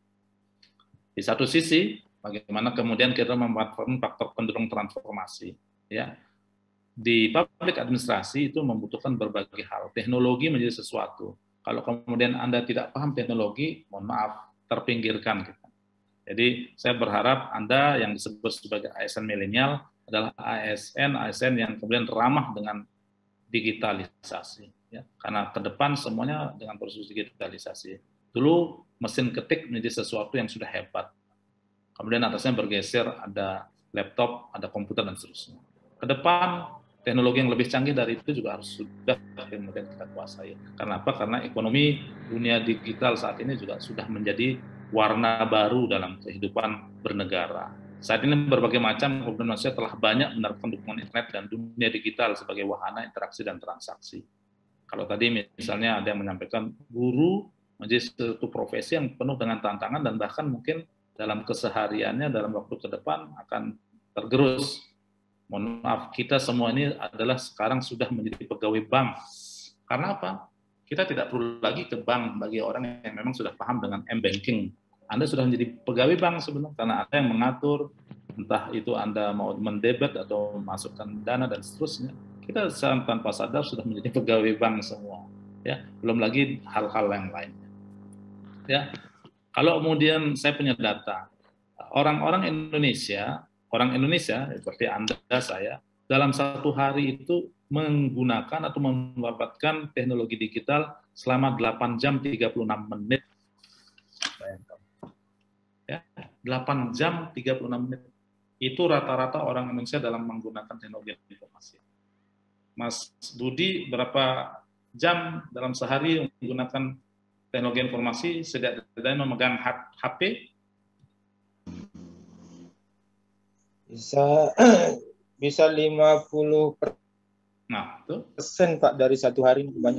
Di satu sisi, bagaimana kemudian kita memanfaatkan faktor pendorong transformasi. Ya. Di public administrasi itu membutuhkan berbagai hal. Teknologi menjadi sesuatu. Kalau kemudian Anda tidak paham teknologi, mohon maaf, terpinggirkan kita. Jadi saya berharap Anda yang disebut sebagai ASN milenial adalah ASN yang kemudian ramah dengan digitalisasi. Ya. Karena ke depan semuanya dengan proses digitalisasi. Dulu mesin ketik menjadi sesuatu yang sudah hebat. Kemudian atasnya bergeser, ada laptop, ada komputer, dan seterusnya. Ke depan teknologi yang lebih canggih dari itu juga harus sudah kemudian kita kuasai. Karena apa? Karena ekonomi dunia digital saat ini juga sudah menjadi warna baru dalam kehidupan bernegara. Saat ini berbagai macam kemudian manusia telah banyak menerapkan dukungan internet dan dunia digital sebagai wahana interaksi dan transaksi. Kalau tadi misalnya ada yang menyampaikan guru menjadi suatu profesi yang penuh dengan tantangan dan bahkan mungkin dalam kesehariannya dalam waktu ke depan akan tergerus. Mohon maaf, kita semua ini adalah sekarang sudah menjadi pegawai bank. Karena apa? Kita tidak perlu lagi ke bank bagi orang yang memang sudah paham dengan M-banking. Anda sudah menjadi pegawai bank sebenarnya, karena ada yang mengatur, entah itu Anda mau mendebet atau masukkan dana dan seterusnya. Kita tanpa sadar sudah menjadi pegawai bank semua, ya. Belum lagi hal-hal yang lainnya. Ya, kalau kemudian saya punya data, orang Indonesia seperti Anda, saya, dalam satu hari itu menggunakan atau memanfaatkan teknologi digital selama 8 jam 36 menit. Bayangkan. Ya, 8 jam 36 menit. Itu rata-rata orang Indonesia dalam menggunakan teknologi informasi. Mas Budi berapa jam dalam sehari menggunakan teknologi informasi sejak dari memegang HP? Bisa 50%. Nah, itu Pak dari satu hari banyak.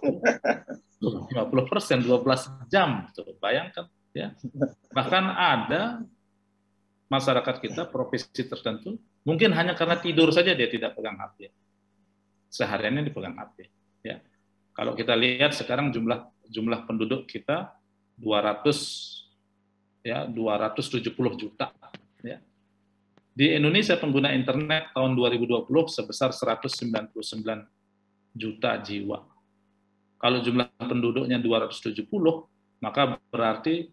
50%, 12 jam, tuh, bayangkan, ya. Bahkan ada masyarakat kita profesi tertentu mungkin hanya karena tidur saja dia tidak pegang HP. Sehariannya dipegang HP, ya. Kalau kita lihat sekarang jumlah penduduk kita 270 juta, ya. Di Indonesia pengguna internet tahun 2020 sebesar 199 juta jiwa. Kalau jumlah penduduknya 270, maka berarti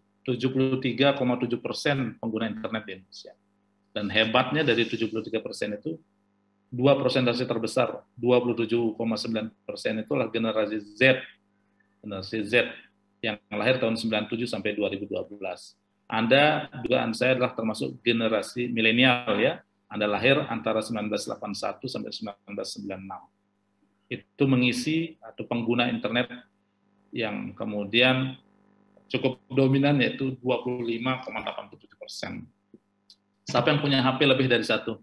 73,7% pengguna internet di Indonesia. Dan hebatnya dari 73% itu, 2 persentase terbesar, 27,9% itulah generasi Z. Generasi Z yang lahir tahun 97 sampai 2012. Anda, dugaan saya adalah termasuk generasi milenial, ya. Anda lahir antara 1981 sampai 1996. Itu mengisi atau pengguna internet yang kemudian cukup dominan, yaitu 25,87%. Siapa yang punya HP lebih dari satu?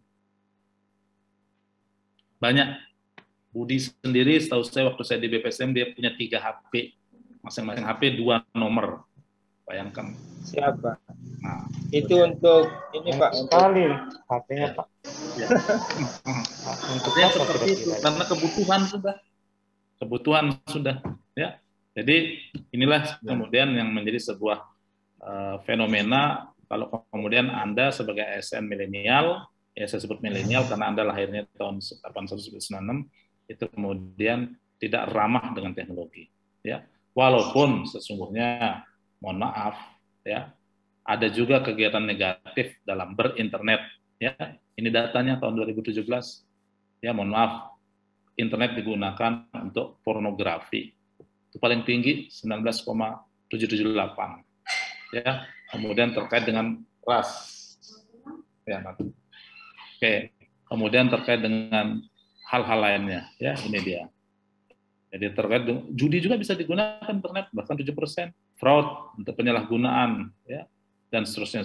Banyak. Budi sendiri, setahu saya waktu saya di BPSM, dia punya 3 HP. Masing-masing HP 2 nomor. Bayangkan. Siapa? Nah, itu untuk ini Pak. Sekali HP-nya Pak. Ya. Untuknya seperti itu, karena kebutuhan sudah, ya. Jadi inilah kemudian yang menjadi sebuah fenomena. Kalau kemudian Anda sebagai ASN milenial, ya saya sebut milenial karena Anda lahirnya tahun 81-96, itu kemudian tidak ramah dengan teknologi, ya. Walaupun sesungguhnya, mohon maaf, ya, ada juga kegiatan negatif dalam berinternet, ya. Ini datanya tahun 2017, ya, mohon maaf, internet digunakan untuk pornografi. Itu paling tinggi 19,778, ya. Kemudian terkait dengan ras, ya. Oke, kemudian terkait dengan hal-hal lainnya, ya, ini dia. Jadi terkait dengan judi juga bisa digunakan internet, bahkan 7%, fraud untuk penyalahgunaan, ya, dan seterusnya.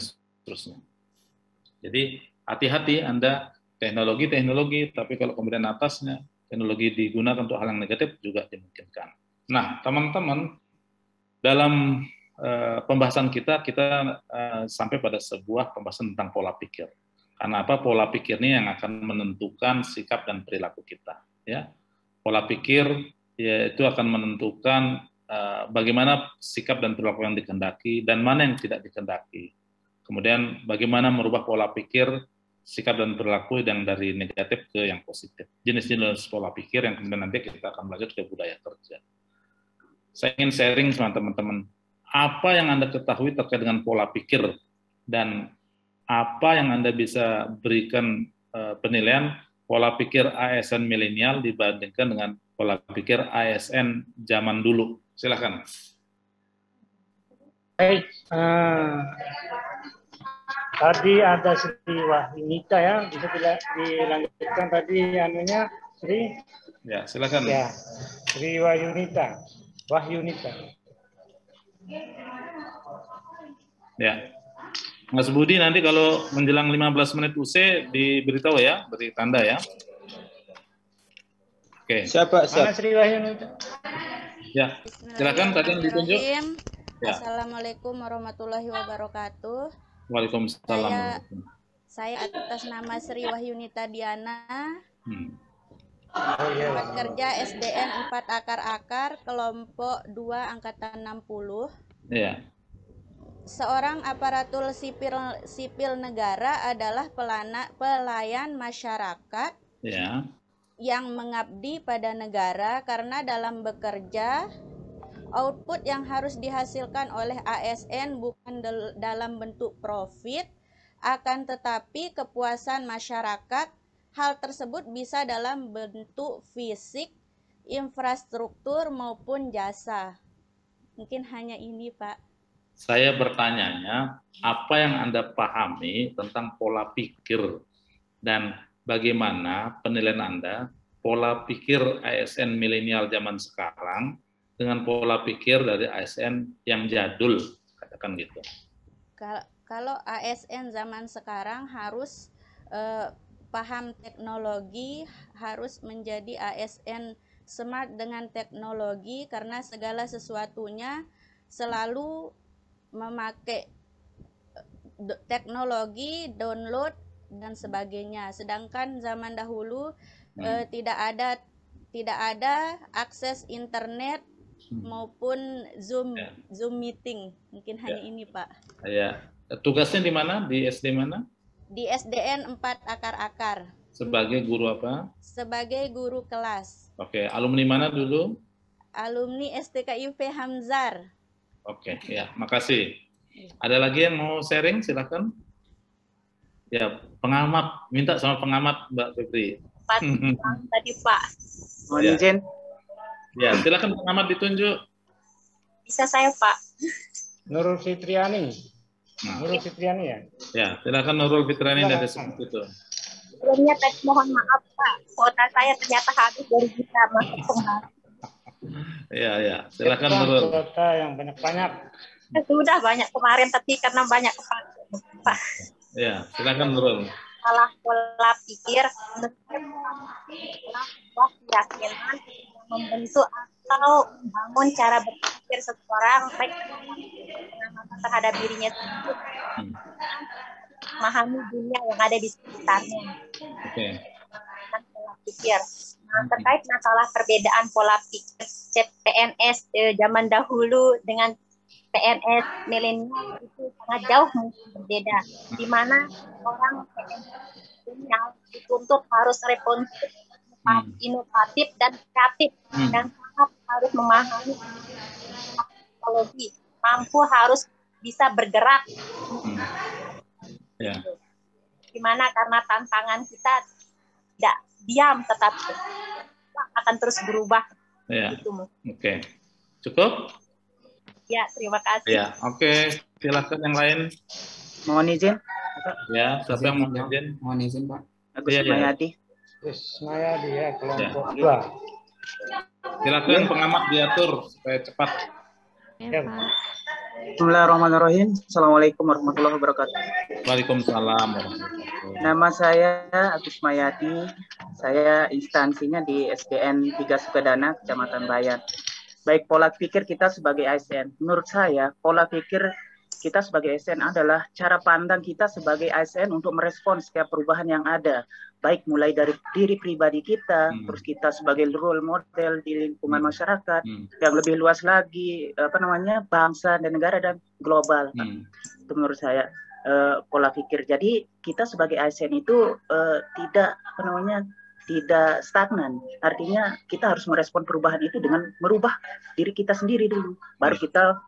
Jadi hati-hati Anda, teknologi, tapi kalau kemudian atasnya teknologi digunakan untuk hal yang negatif juga dimungkinkan. Nah, teman-teman, dalam pembahasan kita sampai pada sebuah pembahasan tentang pola pikir. Karena apa? Pola pikir ini yang akan menentukan sikap dan perilaku kita, ya. Pola pikir yaitu akan menentukan bagaimana sikap dan perilaku yang dikehendaki dan mana yang tidak dikehendaki. Kemudian bagaimana merubah pola pikir, sikap dan perilaku yang dari negatif ke yang positif. Jenis-jenis pola pikir yang kemudian nanti kita akan belajar ke budaya kerja. Saya ingin sharing sama teman-teman, apa yang Anda ketahui terkait dengan pola pikir dan apa yang Anda bisa berikan penilaian pola pikir ASN milenial dibandingkan dengan pola pikir ASN zaman dulu. Silakan. Baik, tadi ada Sri Wahyunita, ya, bisa dilanjutkan tadi anunya Sri? Ya, silakan. Ya, Sri Wahyunita. Ya, Mas Budi nanti kalau menjelang 15 menit usai diberitahu, ya, beri tanda, ya. Oke. Siapa? Mana Sri Wahyunita? Ya, silakan tadi yang ditunjuk. Ya. Assalamualaikum warahmatullahi wabarakatuh. Waalaikumsalam. Saya atas nama Sri Wahyunita Diana, Oh, iya. tempat kerja SDN 4 Akar-Akar, kelompok 2 angkatan 60. Iya. seorang aparatur sipil negara adalah pelayan masyarakat yang mengabdi pada negara, karena dalam bekerja output yang harus dihasilkan oleh ASN bukan dalam bentuk profit, akan tetapi kepuasan masyarakat. Hal tersebut bisa dalam bentuk fisik, infrastruktur maupun jasa. Mungkin hanya ini, Pak. Saya bertanyanya, apa yang Anda pahami tentang pola pikir dan bagaimana penilaian Anda pola pikir ASN milenial zaman sekarang dengan pola pikir dari ASN yang jadul, katakan gitu. Kalau ASN zaman sekarang harus paham teknologi, harus menjadi ASN smart dengan teknologi, karena segala sesuatunya selalu memakai teknologi, download dan sebagainya. Sedangkan zaman dahulu tidak ada akses internet maupun Zoom meeting. Mungkin hanya ini, Pak. Ya. Tugasnya di mana? Di SD mana? Di SDN 4 Akar-Akar. Sebagai guru apa? Sebagai guru kelas. Oke, alumni mana dulu? Alumni STKIP Hamzar. Oke, ya, makasih. Ada lagi yang mau sharing? Silakan. Ya, pengamat, minta sama pengamat Mbak Febri. Tadi Pak. Mohon izin. Ya, silakan pengamat ditunjuk. Bisa saya Pak. Nurul Fitriani. Nurul Fitriani ya? Ya, silakan Nurul Fitriani dari seperti itu. Sebelumnya tadi mohon maaf Pak, kuota saya ternyata habis dari kita masuk kembali. Ya, silakan Nurul. Kuota yang banyak-banyak. Sudah banyak kemarin, tapi karena banyak kepanjang Pak. Ya, silakan Nurul. Salah pola pikir, sebuah keyakinan yang membentuk atau membangun cara berpikir seseorang, baik pengamatan terhadap dirinya sendiri, memahami dunia yang ada di sekitarnya. Pola pikir. Nah, terkait masalah perbedaan pola pikir PNS zaman dahulu dengan PNS milenial itu sangat jauh mungkin berbeda, di mana orang PNS milenial dituntut harus responsif, inovatif dan kreatif, dan sangat harus memahami teknologi, mampu harus bisa bergerak. Di mana karena tantangan kita tidak diam, tetapi akan terus berubah. Oke. Cukup? Ya, terima kasih. Ya, oke. Silakan yang lain. Mohon izin. Ya, siapa yang mohon izin? Mohon izin, Pak. Agus Mayadi. Agus Mayadi ya, kelompok 2. Silakan pengamat diatur supaya cepat. Ya, Pak. Bismillahirrahmanirrahim. Assalamualaikum warahmatullahi wabarakatuh. Waalaikumsalam. Nama saya Agus Mayadi. Saya instansinya di SDN 3 Sukadana, Kecamatan Bayan. Baik, pola pikir kita sebagai ASN. Menurut saya, pola pikir kita sebagai ASN adalah cara pandang kita sebagai ASN untuk merespon setiap perubahan yang ada. Baik mulai dari diri pribadi kita, terus kita sebagai role model di lingkungan masyarakat, yang lebih luas lagi, bangsa dan negara dan global. Itu menurut saya pola pikir. Jadi kita sebagai ASN itu tidak stagnan. Artinya kita harus merespon perubahan itu dengan merubah diri kita sendiri dulu. Baru kita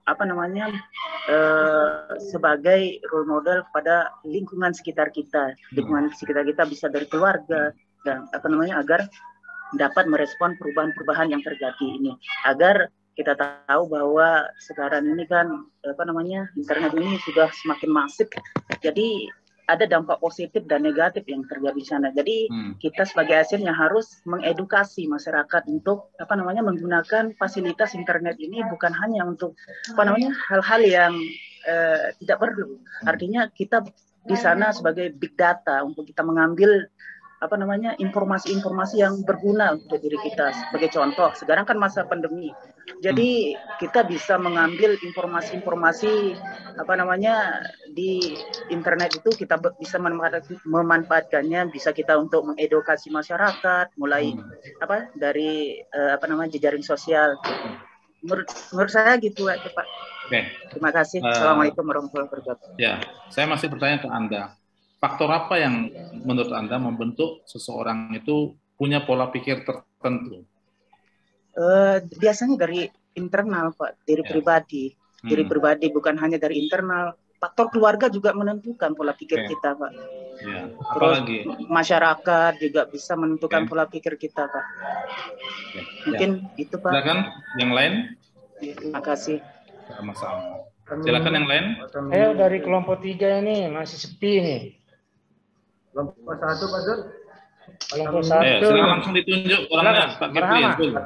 sebagai role model kepada lingkungan sekitar kita. Lingkungan sekitar kita bisa dari keluarga dan agar dapat merespon perubahan-perubahan yang terjadi ini. Agar kita tahu bahwa sekarang ini kan internet ini sudah semakin masif. Jadi ada dampak positif dan negatif yang terjadi di sana. Jadi kita sebagai ASN yang harus mengedukasi masyarakat untuk menggunakan fasilitas internet ini bukan hanya untuk hal-hal yang tidak perlu. Artinya kita di sana sebagai big data untuk kita mengambil informasi-informasi yang berguna untuk diri kita. Sebagai contoh, sekarang kan masa pandemi. Jadi kita bisa mengambil informasi-informasi di internet itu, kita bisa memanfaatkannya, bisa kita untuk mengedukasi masyarakat mulai dari jejaring sosial. menurut saya gitu aja Pak. Oke. Terima kasih. Assalamualaikum warahmatullahi wabarakatuh. Ya, saya masih bertanya ke Anda. Faktor apa yang menurut Anda membentuk seseorang itu punya pola pikir tertentu? Biasanya dari internal Pak, diri pribadi. Diri pribadi bukan hanya dari internal. Faktor keluarga juga menentukan pola pikir kita, Pak. Ya. Terus Apalagi? masyarakat juga bisa menentukan pola pikir kita, Pak. Mungkin itu, Pak. Silakan yang lain. Terima kasih. Sama-sama. Silakan yang lain. Saya dari kelompok 3 ini masih sepi nih. Kelompok 1 Pak Zul. Kelompok 1. Silakan langsung ditunjuk orangnya Pak Kifli.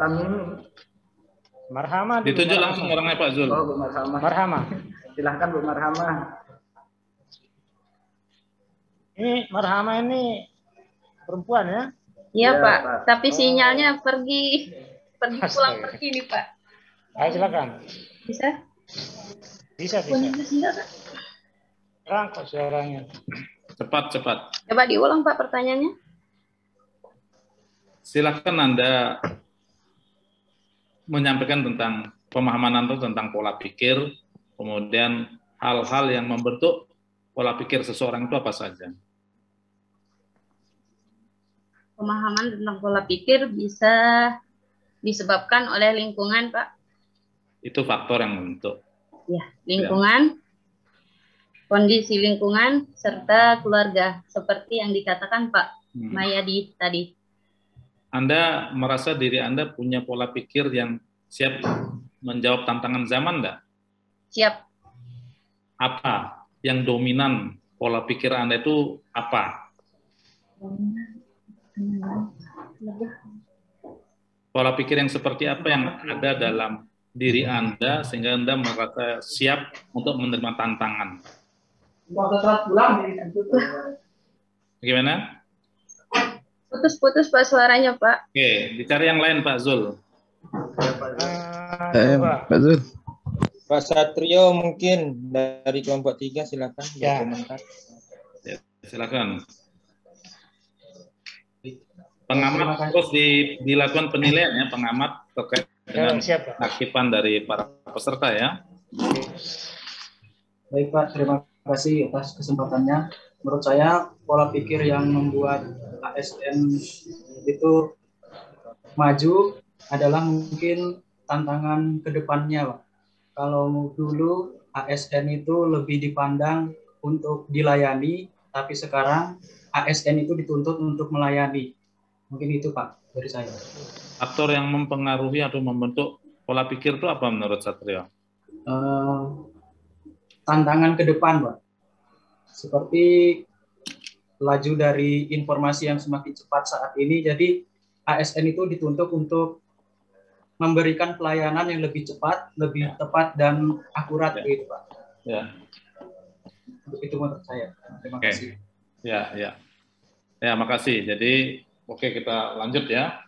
Marhama. Ditunjuk langsung orangnya Pak Zul. Oh, Bu Marhama. Marhama. Silahkan Bu Marhama. Ini Marhama ini perempuan ya? Iya Pak, tapi sinyalnya pergi pulang pergi nih Pak. Ayo silakan. Bisa? Bisa. Terang kok suaranya. Cepat. Coba diulang Pak pertanyaannya. Silakan Anda menyampaikan tentang pemahaman Anda tentang pola pikir, kemudian hal-hal yang membentuk pola pikir seseorang itu apa saja? Pemahaman tentang pola pikir bisa disebabkan oleh lingkungan, Pak. Itu faktor yang membentuk. Ya, lingkungan, kondisi lingkungan, serta keluarga, seperti yang dikatakan Pak Mayadi tadi. Anda merasa diri Anda punya pola pikir yang siap menjawab tantangan zaman enggak? Siap. Apa yang dominan pola pikir Anda itu apa? Pola pikir yang seperti apa yang ada dalam diri Anda sehingga Anda merasa siap untuk menerima tantangan? Gimana? Putus-putus Pak suaranya Pak. Oke, dicari yang lain Pak Zul. Pak Zul. Pak Satrio mungkin dari kelompok 3 silakan berkomentar. Ya, silakan. Pengamat terus dilakukan penilaian ya, pengamat terkait dengan aktifan dari para peserta ya. Baik Pak, terima kasih atas kesempatannya. Menurut saya pola pikir yang membuat ASN itu maju adalah mungkin tantangan ke depannya, Pak. Kalau dulu ASN itu lebih dipandang untuk dilayani, tapi sekarang ASN itu dituntut untuk melayani. Mungkin itu Pak dari saya. Faktor yang mempengaruhi atau membentuk pola pikir itu apa menurut Satrio? Tantangan ke depan, Pak. Seperti laju dari informasi yang semakin cepat saat ini, jadi ASN itu dituntut untuk memberikan pelayanan yang lebih cepat, lebih tepat dan akurat, gitu Pak. Ya. Itu menurut saya. Terima kasih. Ya, makasih. Jadi, oke kita lanjut ya.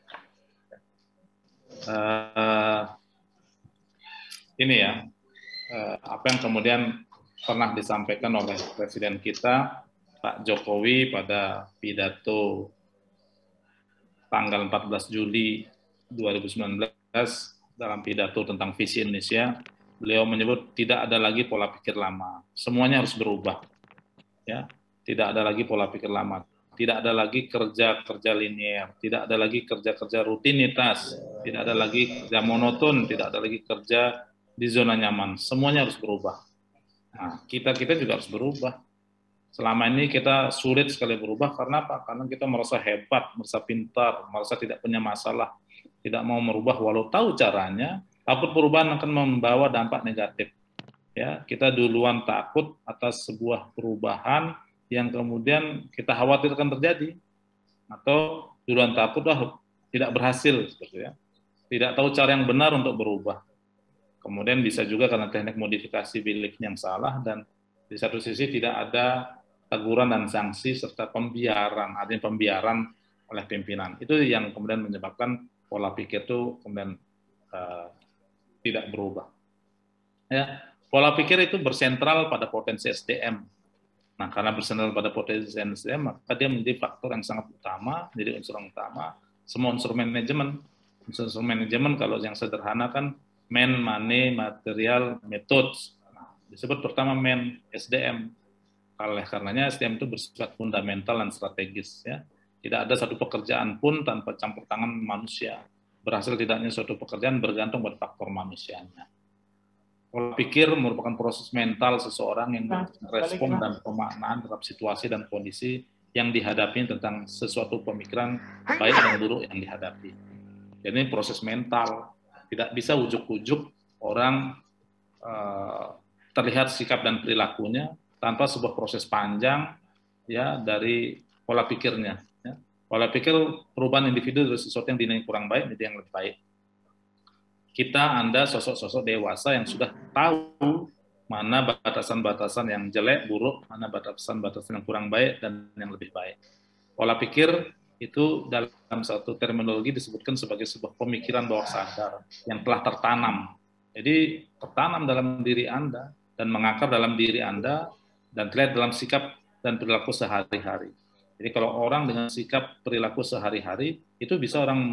Ini ya, apa yang kemudian pernah disampaikan oleh Presiden kita, Pak Jokowi pada pidato tanggal 14 Juli 2019 dalam pidato tentang visi Indonesia, beliau menyebut tidak ada lagi pola pikir lama, semuanya harus berubah. Ya, tidak ada lagi pola pikir lama, tidak ada lagi kerja-kerja linear, tidak ada lagi kerja-kerja rutinitas, tidak ada lagi kerja monoton, tidak ada lagi kerja di zona nyaman, semuanya harus berubah. Nah, kita juga harus berubah. Selama ini kita sulit sekali berubah karena apa? Karena kita merasa hebat, merasa pintar, merasa tidak punya masalah, tidak mau merubah walau tahu caranya, takut perubahan akan membawa dampak negatif. Ya, kita duluan takut atas sebuah perubahan yang kemudian kita khawatirkan terjadi, atau duluan takut tidak berhasil, seperti ya. Tidak tahu cara yang benar untuk berubah. Kemudian bisa juga karena teknik modifikasi belief yang salah, dan di satu sisi tidak ada teguran dan sanksi serta pembiaran, artinya pembiaran oleh pimpinan. Itu yang kemudian menyebabkan pola pikir itu kemudian tidak berubah. Ya, pola pikir itu bersentral pada potensi SDM. Nah, karena bersentral pada potensi SDM, maka dia menjadi faktor yang sangat utama, menjadi unsur yang utama. Semua unsur manajemen kalau yang sederhana kan Man, Money, Material, Methods. Nah, disebut pertama Man, SDM. Oleh karenanya SDM itu bersifat fundamental dan strategis. Ya. Tidak ada satu pekerjaan pun tanpa campur tangan manusia. Berhasil tidaknya suatu pekerjaan bergantung pada faktor manusianya. Pola pikir merupakan proses mental seseorang yang merespon dan pemaknaan terhadap situasi dan kondisi yang dihadapi tentang sesuatu pemikiran baik dan buruk yang dihadapi. Jadi ini proses mental, tidak bisa ujuk-ujuk orang terlihat sikap dan perilakunya tanpa sebuah proses panjang ya dari pola pikirnya. Ya. Pola pikir perubahan individu dari sesuatu yang dinilai kurang baik menjadi yang lebih baik. Kita, Anda, sosok-sosok dewasa yang sudah tahu mana batasan-batasan yang jelek, buruk, mana batasan-batasan yang kurang baik, dan yang lebih baik. Pola pikir itu dalam satu terminologi disebutkan sebagai sebuah pemikiran bawah sadar yang telah tertanam. Jadi tertanam dalam diri Anda dan mengakar dalam diri Anda dan terlihat dalam sikap dan perilaku sehari-hari. Jadi kalau orang dengan sikap perilaku sehari-hari, itu bisa orang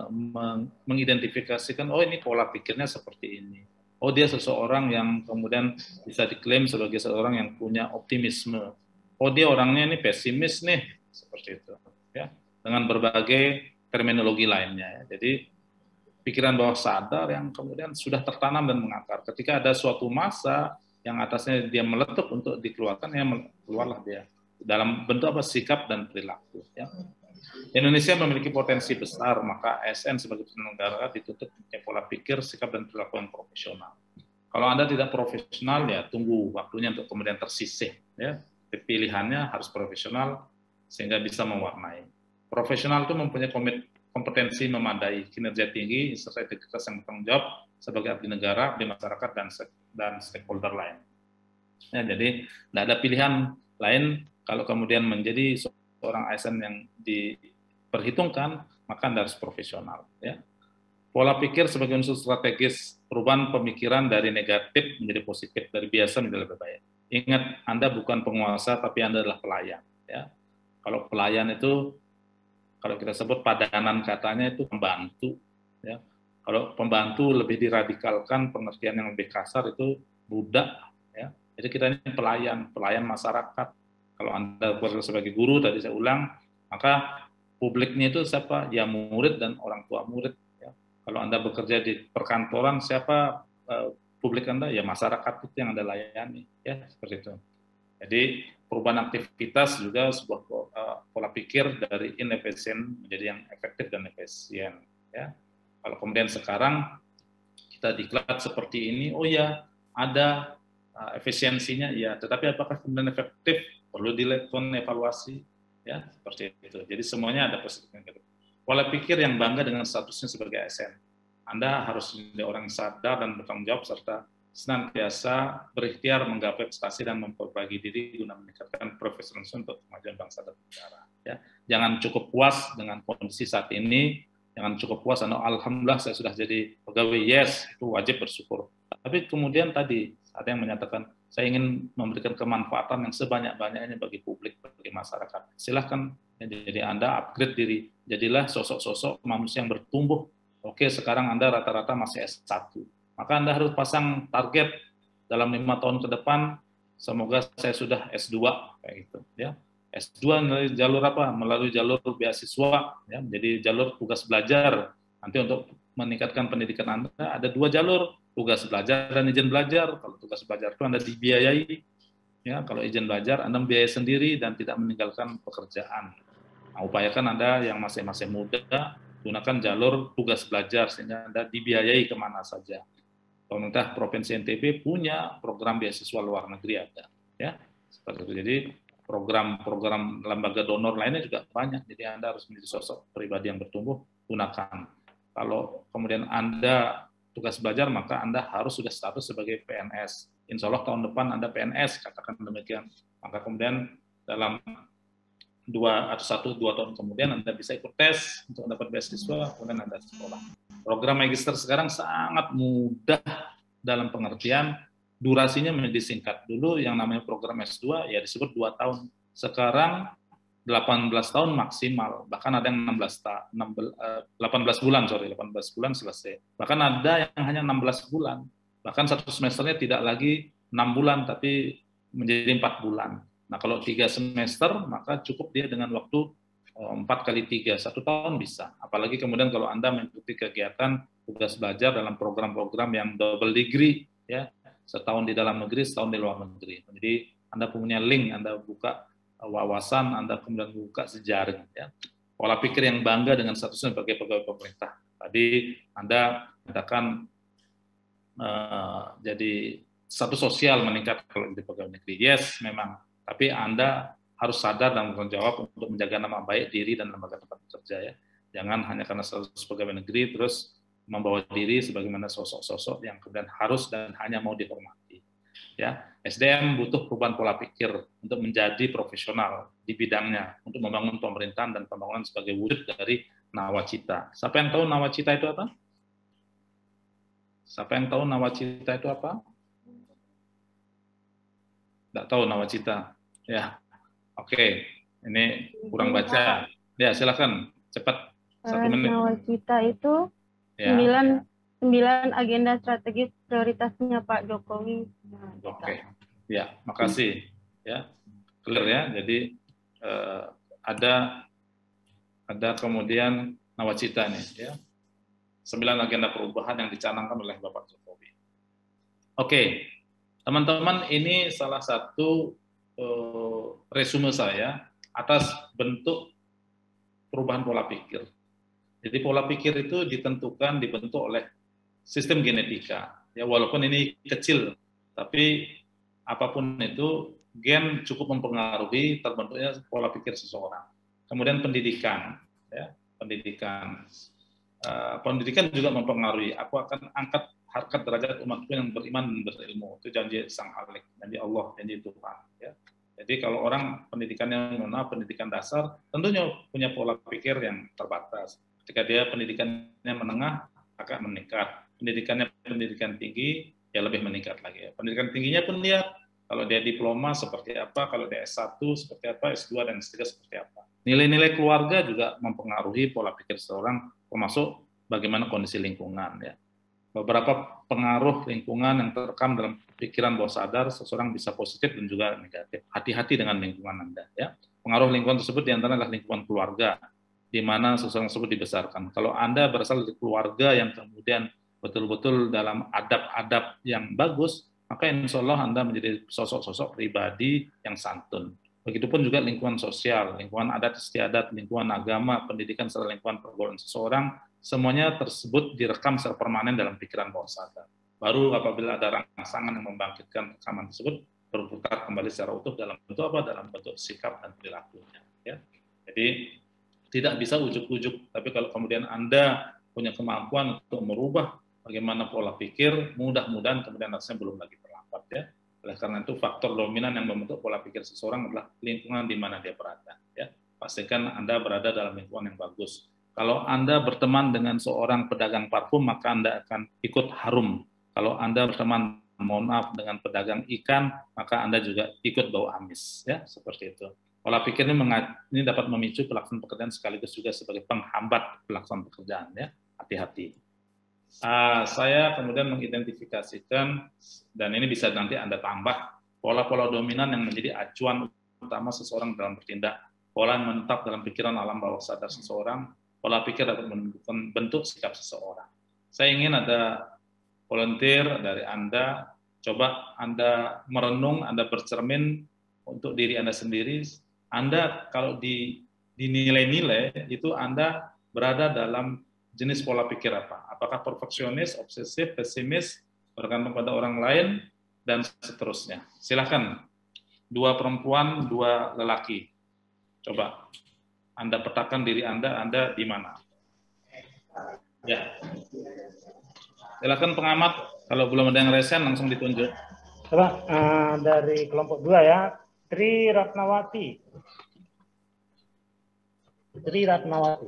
mengidentifikasikan, oh ini pola pikirnya seperti ini. Oh dia seseorang yang kemudian bisa diklaim sebagai seseorang yang punya optimisme. Oh dia orangnya ini pesimis nih, seperti itu. Ya, dengan berbagai terminologi lainnya. Ya. Jadi pikiran bawah sadar yang kemudian sudah tertanam dan mengakar. Ketika ada suatu masa yang atasnya dia meletup untuk dikeluarkan, ya keluarlah dia. Dalam bentuk apa? Sikap dan perilaku. Ya. Indonesia memiliki potensi besar, maka ASN sebagai penyelenggara dituntut punya pola pikir, sikap, dan perilaku yang profesional. Kalau Anda tidak profesional, ya tunggu waktunya untuk kemudian tersisih. Ya. Pilihannya harus profesional sehingga bisa mewarnai. Profesional itu mempunyai kompetensi memadai, kinerja tinggi, serta integritas yang bertanggung jawab sebagai abdi negara, abdi masyarakat, dan stakeholder lain. Ya, jadi tidak ada pilihan lain. Kalau kemudian menjadi seorang ASN yang diperhitungkan, maka Anda harus profesional. Ya. Pola pikir sebagai unsur strategis perubahan pemikiran dari negatif menjadi positif, dari biasa menjadi lebih baik. Ingat, Anda bukan penguasa, tapi Anda adalah pelayan. Ya. Kalau pelayan itu, kalau kita sebut padanan katanya itu pembantu. Ya. Kalau pembantu lebih diradikalkan, pengertian yang lebih kasar itu budak. Ya. Jadi kita ini pelayan masyarakat. Kalau Anda bekerja sebagai guru, tadi saya ulang, maka publiknya itu siapa? Ya murid dan orang tua murid. Ya. Kalau Anda bekerja di perkantoran, siapa publik Anda? Ya masyarakat itu yang Anda layani. Ya, seperti itu. Jadi perubahan aktivitas juga sebuah pola pikir dari inefisien menjadi yang efektif dan efisien. Ya. Kalau kemudian sekarang kita diklat seperti ini, oh ya ada efisiensinya, ya. Tetapi apakah kemudian efektif? Perlu dilakukan evaluasi, ya seperti itu. Jadi semuanya ada positif dan negatif. Pola pikir yang bangga dengan statusnya sebagai ASN. Anda harus menjadi orang sadar dan bertanggung jawab serta senantiasa berikhtiar menggapai prestasi dan memperbaiki diri guna meningkatkan profesionalisme untuk kemajuan bangsa dan negara. Ya, jangan cukup puas dengan kondisi saat ini. Jangan cukup puas, alhamdulillah saya sudah jadi pegawai, yes, itu wajib bersyukur. Tapi kemudian tadi ada yang menyatakan, saya ingin memberikan kemanfaatan yang sebanyak-banyaknya bagi publik, bagi masyarakat. Silahkan, ya, jadi Anda upgrade diri. Jadilah sosok-sosok manusia yang bertumbuh. Oke, sekarang Anda rata-rata masih S1. Maka Anda harus pasang target dalam 5 tahun ke depan, semoga saya sudah S2, kayak gitu. Ya. S2 melalui jalur apa? Melalui jalur beasiswa, ya, menjadi jalur tugas belajar. Nanti untuk meningkatkan pendidikan Anda, ada 2 jalur, tugas belajar dan izin belajar. Kalau tugas belajar itu Anda dibiayai, ya. Kalau izin belajar Anda membiayai sendiri dan tidak meninggalkan pekerjaan. Nah, upayakan Anda yang masih muda gunakan jalur tugas belajar sehingga Anda dibiayai kemana saja. Pemerintah Provinsi NTB punya program beasiswa luar negeri ada, ya seperti itu. Jadi program lembaga donor lainnya juga banyak. Jadi Anda harus menjadi sosok pribadi yang bertumbuh, gunakan. Kalau kemudian Anda tugas belajar, maka Anda harus sudah status sebagai PNS. Insya Allah tahun depan Anda PNS, katakan demikian. Maka kemudian dalam 1 atau 2 tahun kemudian Anda bisa ikut tes untuk mendapat beasiswa, kemudian Anda sekolah. Program magister sekarang sangat mudah dalam pengertian durasinya menjadi singkat. Dulu yang namanya program S2 ya disebut 2 tahun. Sekarang 18 tahun maksimal, bahkan ada yang 18 bulan, 18 bulan selesai. Bahkan ada yang hanya 16 bulan. Bahkan satu semesternya tidak lagi 6 bulan, tapi menjadi 4 bulan. Nah, kalau 3 semester, maka cukup dia dengan waktu 4 kali 3, 1 tahun bisa. Apalagi kemudian kalau Anda mengikuti kegiatan tugas belajar dalam program-program yang double degree, ya, setahun di dalam negeri, setahun di luar negeri. Jadi Anda punya link, Anda buka wawasan, Anda kemudian buka sejarah, ya. Pola pikir yang bangga dengan statusnya sebagai pegawai pemerintah. Tadi Anda katakan jadi status sosial meningkat kalau di pegawai negeri. Yes, memang. Tapi Anda harus sadar dan bertanggung jawab untuk menjaga nama baik diri dan lembaga tempat bekerja, ya. Jangan hanya karena status pegawai negeri terus membawa diri sebagaimana sosok-sosok yang kemudian harus dan hanya mau dihormati. Ya, SDM butuh perubahan pola pikir untuk menjadi profesional di bidangnya untuk membangun pemerintahan dan pembangunan sebagai wujud dari nawacita. Siapa yang tahu nawacita itu apa? Siapa yang tahu nawacita itu apa? Tidak tahu nawacita. Ya, oke. Ini kurang baca. Ya, silakan cepat 1 menit. Nawacita itu 9 agenda strategis prioritasnya Pak Jokowi. Oke, ya, makasih, ya, clear ya. Jadi ada kemudian nawacita nih, ya, 9 agenda perubahan yang dicanangkan oleh Bapak Jokowi. Oke, teman-teman, ini salah satu resume saya atas bentuk perubahan pola pikir. Jadi pola pikir itu dibentuk oleh sistem genetika. Ya, walaupun ini kecil, tapi apapun itu gen cukup mempengaruhi terbentuknya pola pikir seseorang. Kemudian pendidikan, ya, pendidikan juga mempengaruhi. Aku akan angkat harkat derajat umatku yang beriman dan berilmu. Itu janji Sang Khalik, janji Allah, janji Tuhan. Ya. Jadi kalau orang pendidikannya pendidikan dasar, tentunya punya pola pikir yang terbatas. Ketika dia pendidikannya menengah, akan meningkat. Pendidikannya pendidikan tinggi, ya lebih meningkat lagi. Pendidikan tingginya pun lihat, kalau dia diploma seperti apa, kalau dia S1 seperti apa, S2 dan S3 seperti apa. Nilai-nilai keluarga juga mempengaruhi pola pikir seseorang, termasuk bagaimana kondisi lingkungan. Ya. Beberapa pengaruh lingkungan yang terekam dalam pikiran bawah sadar, seseorang bisa positif dan juga negatif. Hati-hati dengan lingkungan Anda. Ya. Pengaruh lingkungan tersebut diantaranya adalah lingkungan keluarga, di mana seseorang tersebut dibesarkan. Kalau Anda berasal dari keluarga yang kemudian betul-betul dalam adab-adab yang bagus, maka insya Allah Anda menjadi sosok-sosok pribadi yang santun. Begitupun juga lingkungan sosial, lingkungan adat istiadat, lingkungan agama, pendidikan, serta lingkungan pergaulan seseorang, semuanya tersebut direkam secara permanen dalam pikiran bawah sadar. Baru apabila ada rangsangan yang membangkitkan rekaman tersebut, berputar kembali secara utuh dalam bentuk apa? Dalam bentuk sikap dan perilakunya. Ya. Jadi tidak bisa ujuk-ujuk, tapi kalau kemudian Anda punya kemampuan untuk merubah bagaimana pola pikir, mudah-mudahan kemudian rasanya belum lagi terlambat, ya. Oleh karena itu faktor dominan yang membentuk pola pikir seseorang adalah lingkungan di mana dia berada. Ya. Pastikan Anda berada dalam lingkungan yang bagus. Kalau Anda berteman dengan seorang pedagang parfum, maka Anda akan ikut harum. Kalau Anda berteman, mohon maaf, dengan pedagang ikan, maka Anda juga ikut bau amis. Ya, seperti itu. Pola pikir ini dapat memicu pelaksanaan pekerjaan sekaligus juga sebagai penghambat pelaksanaan pekerjaan. Ya, hati-hati. Saya kemudian mengidentifikasikan, dan ini bisa nanti Anda tambah, pola-pola dominan yang menjadi acuan utama seseorang dalam bertindak. Pola yang menetap dalam pikiran alam bawah sadar seseorang, pola pikir dapat menentukan bentuk sikap seseorang. Saya ingin ada volunteer dari Anda, coba Anda merenung, Anda bercermin untuk diri Anda sendiri. Anda kalau di nilai-nilai itu Anda berada dalam jenis pola pikir apa? Apakah perfeksionis, obsesif, pesimis, bergantung pada orang lain, dan seterusnya. Silakan, 2 perempuan, 2 lelaki. Coba Anda petakan diri Anda di mana? Ya. Silakan pengamat, kalau belum ada yang resen langsung ditunjuk. Coba dari kelompok 2 ya, Tri Ratnawati. Tri Ratnawati.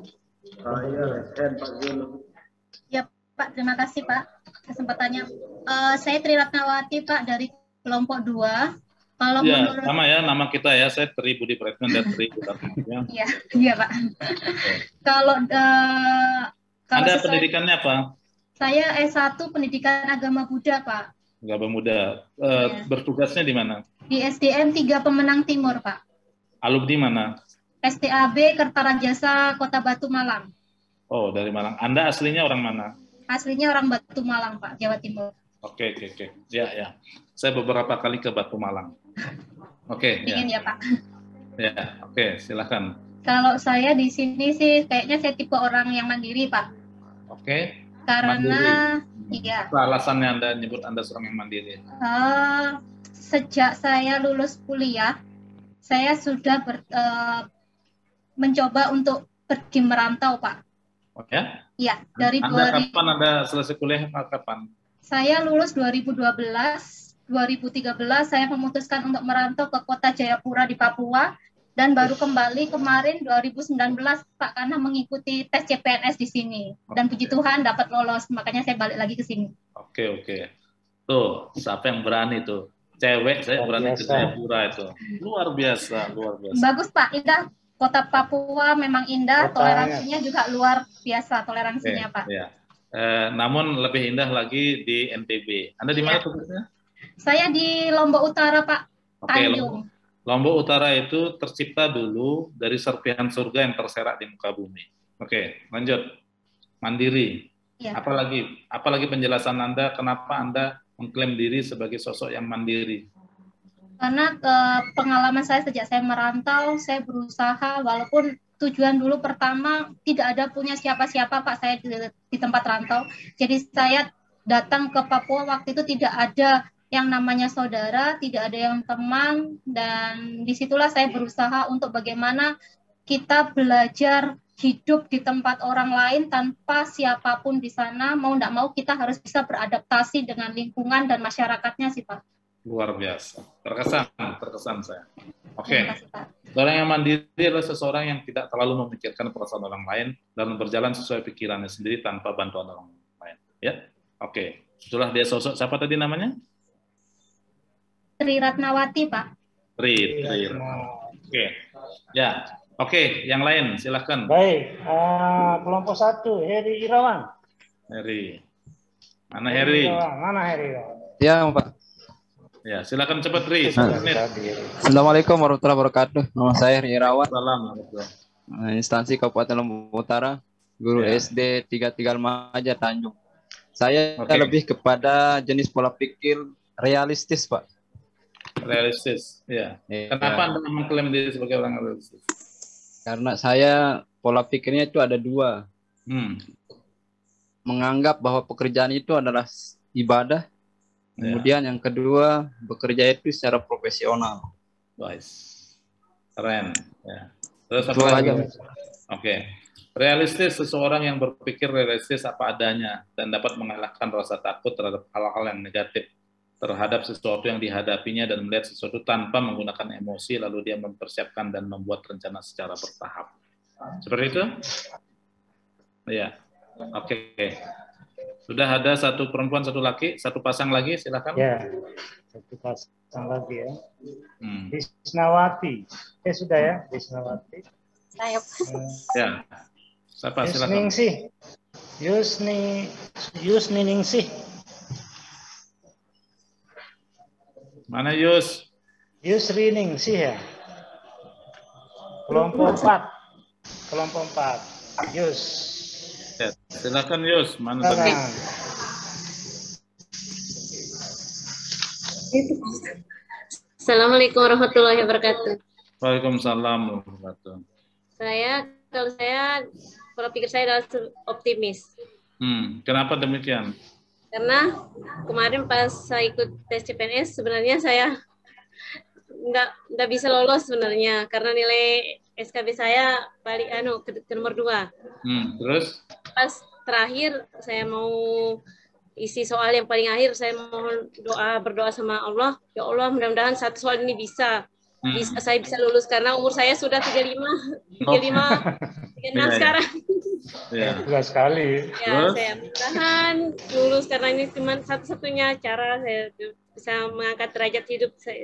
Ya Pak, terima kasih Pak kesempatannya. Saya Tri Ratnawati Pak dari kelompok 2. Kalau ya, menurut sama ya nama kita ya, saya Tri Budi Praetno dan Tri ya. Iya, iya Pak. Kalau Anda pendidikannya apa? Saya S1 Pendidikan Agama Buddha, Pak. Agama Buddha. Bertugasnya di mana? Di SDN 3 Pemenang Timur, Pak. Alumni mana? STAB Kertarajasa Kota Batu Malang. Oh, dari Malang. Anda aslinya orang mana? Aslinya orang Batu Malang, Pak, Jawa Timur. Oke. Ya, ya. Saya beberapa kali ke Batu Malang. Oke. Ingin ya, Pak. Ya, oke, silakan. Kalau saya di sini sih kayaknya saya tipe orang yang mandiri, Pak. Oke. Karena mandiri. Iya. Apa alasannya Anda nyebut Anda seorang yang mandiri? Sejak saya lulus kuliah, saya sudah mencoba untuk pergi merantau, Pak. Oh ya? Iya, dari kapan Anda selesai kuliah? Kapan? Saya lulus 2012, 2013 saya memutuskan untuk merantau ke kota Jayapura di Papua dan baru kembali kemarin 2019 Pak karena mengikuti tes CPNS di sini. Dan puji Tuhan dapat lolos, makanya saya balik lagi ke sini. Oke. Tuh, siapa yang berani tuh? Cewek saya berani ke Jayapura itu. Luar biasa. Bagus Pak, indah. Kota Papua memang indah, toleransinya juga luar biasa toleransinya, Pak. Ya. Namun lebih indah lagi di NTB. Anda di mana tugasnya? Saya di Lombok Utara, Pak. Tanjung. Lombok Utara itu tercipta dulu dari serpihan surga yang terserak di muka bumi. Oke, lanjut. Mandiri. Ya. Apalagi penjelasan Anda kenapa Anda mengklaim diri sebagai sosok yang mandiri? Karena pengalaman saya sejak saya merantau, saya berusaha walaupun tujuan dulu pertama tidak ada punya siapa-siapa Pak, saya di tempat rantau. Jadi saya datang ke Papua waktu itu tidak ada yang namanya saudara, tidak ada yang teman, dan disitulah saya berusaha untuk bagaimana kita belajar hidup di tempat orang lain tanpa siapapun di sana, mau tidak mau kita harus bisa beradaptasi dengan lingkungan dan masyarakatnya sih Pak. Luar biasa, terkesan saya. Oke. Orang yang mandiri adalah seseorang yang tidak terlalu memikirkan perasaan orang lain dan berjalan sesuai pikirannya sendiri tanpa bantuan orang lain. Ya, oke. Setelah dia sosok siapa tadi namanya? Tri Ratnawati, Pak. Tri. Oke. Ya, oke. Yang lain, silahkan. Baik, kelompok 1, Heri Irawan. Heri. Mana Heri? Mana Heri? Ya, Pak. Ya, silakan cepat Tri. Assalamualaikum warahmatullahi wabarakatuh. Nama saya Heri Irawan. Assalamualaikum. Instansi Kabupaten Lombok Utara, guru SD 33 Remaja Tanjung. Saya lebih kepada jenis pola pikir realistis, Pak. Realistis, ya. Kenapa Anda mengklaim diri sebagai orang realistis? Karena saya pola pikirnya itu ada dua. Menganggap bahwa pekerjaan itu adalah ibadah. Kemudian yang kedua, bekerja itu secara profesional. Keren. Ya. Terus apa lagi? Oke. Realistis, seseorang yang berpikir realistis apa adanya dan dapat mengalahkan rasa takut terhadap hal-hal yang negatif terhadap sesuatu yang dihadapinya dan melihat sesuatu tanpa menggunakan emosi, lalu dia mempersiapkan dan membuat rencana secara bertahap. Seperti itu? Ya. Oke. Sudah ada satu perempuan, satu laki, satu pasang lagi, silakan. Ya, satu pasang lagi ya. Disnawati. Sudah ya, Disnawati. Saya. Ya. Siapa silakan. Yusningsih. Mana Yus? Yusriningsih ya. Kelompok 4. Yus. Ya, silakan Yus, mana tadi? Assalamualaikum warahmatullahi wabarakatuh. Waalaikumsalam warahmatullahi wabarakatuh. Kalau saya pola pikir saya adalah optimis. Kenapa demikian? Karena kemarin pas saya ikut tes CPNS sebenarnya saya nggak bisa lolos sebenarnya karena nilai SKB saya paling ke nomor 2. Terus? Pas terakhir saya mau isi soal yang paling akhir, saya mohon berdoa sama Allah, ya Allah mudah-mudahan satu soal ini saya bisa lulus karena umur saya sudah 36 sekarang. Ya, sekali. Ya, saya mudah-mudahan lulus karena ini cuma satu-satunya cara saya bisa mengangkat derajat hidup saya.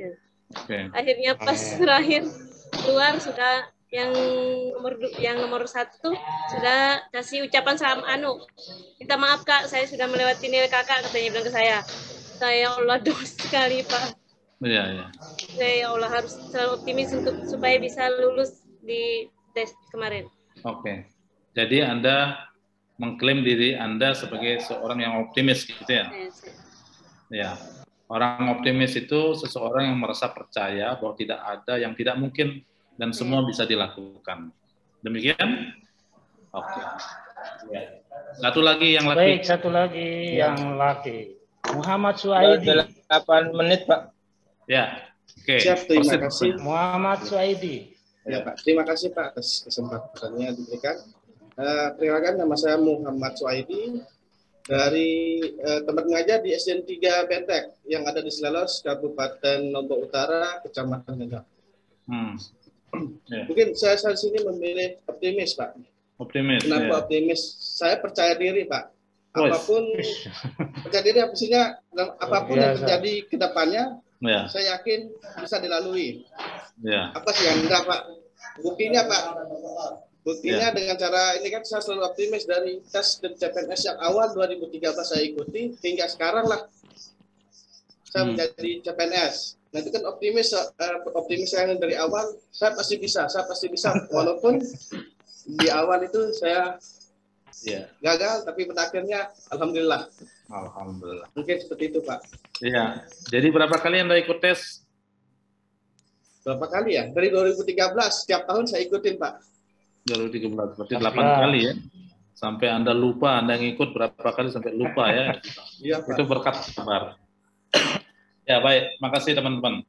Akhirnya pas terakhir keluar sudah yang nomor 1 sudah kasih ucapan salam minta maaf Kak, saya sudah melewati nilai Kakak, katanya bilang ke saya. Saya Allah dosa sekali Pak. Iya. Saya Allah harus selalu optimis supaya bisa lulus di tes kemarin. Oke. Jadi Anda mengklaim diri Anda sebagai seorang yang optimis gitu ya? Ya. Orang optimis itu seseorang yang merasa percaya bahwa tidak ada yang tidak mungkin dan semua bisa dilakukan. Demikian? Oke. Ya. Satu lagi yang laki. Baik, satu lagi yang laki. Muhammad Suaidi. 8 menit, Pak. Ya. Oke. Siap, terima kasih. Muhammad Suaidi. Ya, Pak. Terima kasih, Pak, atas kesempatannya diberikan. Perkenalkan, nama saya Muhammad Suaidi dari tempat mengajar di SDN 3 Bentek yang ada di Selelos, Kabupaten Lombok Utara, Kecamatan Gagal. Mungkin saya saat sini memilih optimis, Pak. Optimis. Kenapa optimis? Saya percaya diri, Pak. Apapun percaya diri, apapun yang terjadi ke depannya, saya yakin bisa dilalui. Apa sih yang enggak, Pak? Buktinya, Pak. Buktinya dengan cara ini kan saya selalu optimis dari tes dan CPNS yang awal 2013 saya ikuti hingga sekarang lah saya menjadi CPNS. Nah itu kan optimis saya dari awal saya pasti bisa walaupun di awal itu saya gagal tapi pada akhirnya alhamdulillah. Mungkin seperti itu Pak. Iya. Jadi berapa kali Anda ikut tes? Berapa kali ya? Dari 2013 setiap tahun saya ikutin Pak. 2013 berarti 8 kali ya. Sampai Anda lupa, Anda ngikut berapa kali sampai lupa ya. Iya, Pak. Itu berkat sabar. Ya baik, makasih teman-teman.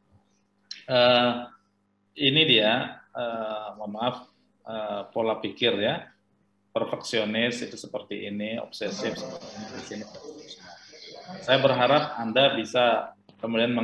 Ini dia, mohon maaf, pola pikir ya, perfeksionis itu seperti ini, obsesif seperti ini. Saya berharap Anda bisa kemudian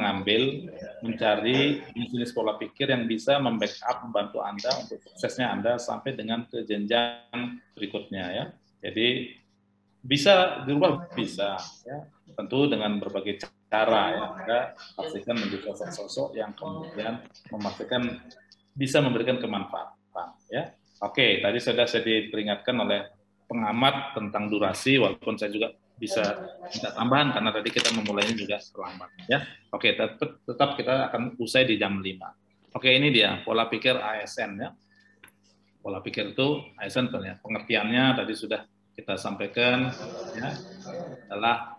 mencari jenis pola pikir yang bisa membackup, membantu Anda untuk suksesnya Anda sampai dengan ke jenjang berikutnya ya. Jadi bisa dirubah, bisa ya. Tentu dengan berbagai cara ya. Anda pastikan menjadi sosok-sosok yang kemudian memastikan bisa memberikan kemanfaatan ya. Oke, tadi sudah saya diperingatkan oleh pengamat tentang durasi, walaupun saya juga bisa minta tambahan karena tadi kita memulainya juga terlambat ya. Oke, tetap kita akan usai di jam 5. Oke, ini dia pola pikir ASN ya. Pola pikir itu ASN ya, pengertiannya tadi sudah kita sampaikan ya, adalah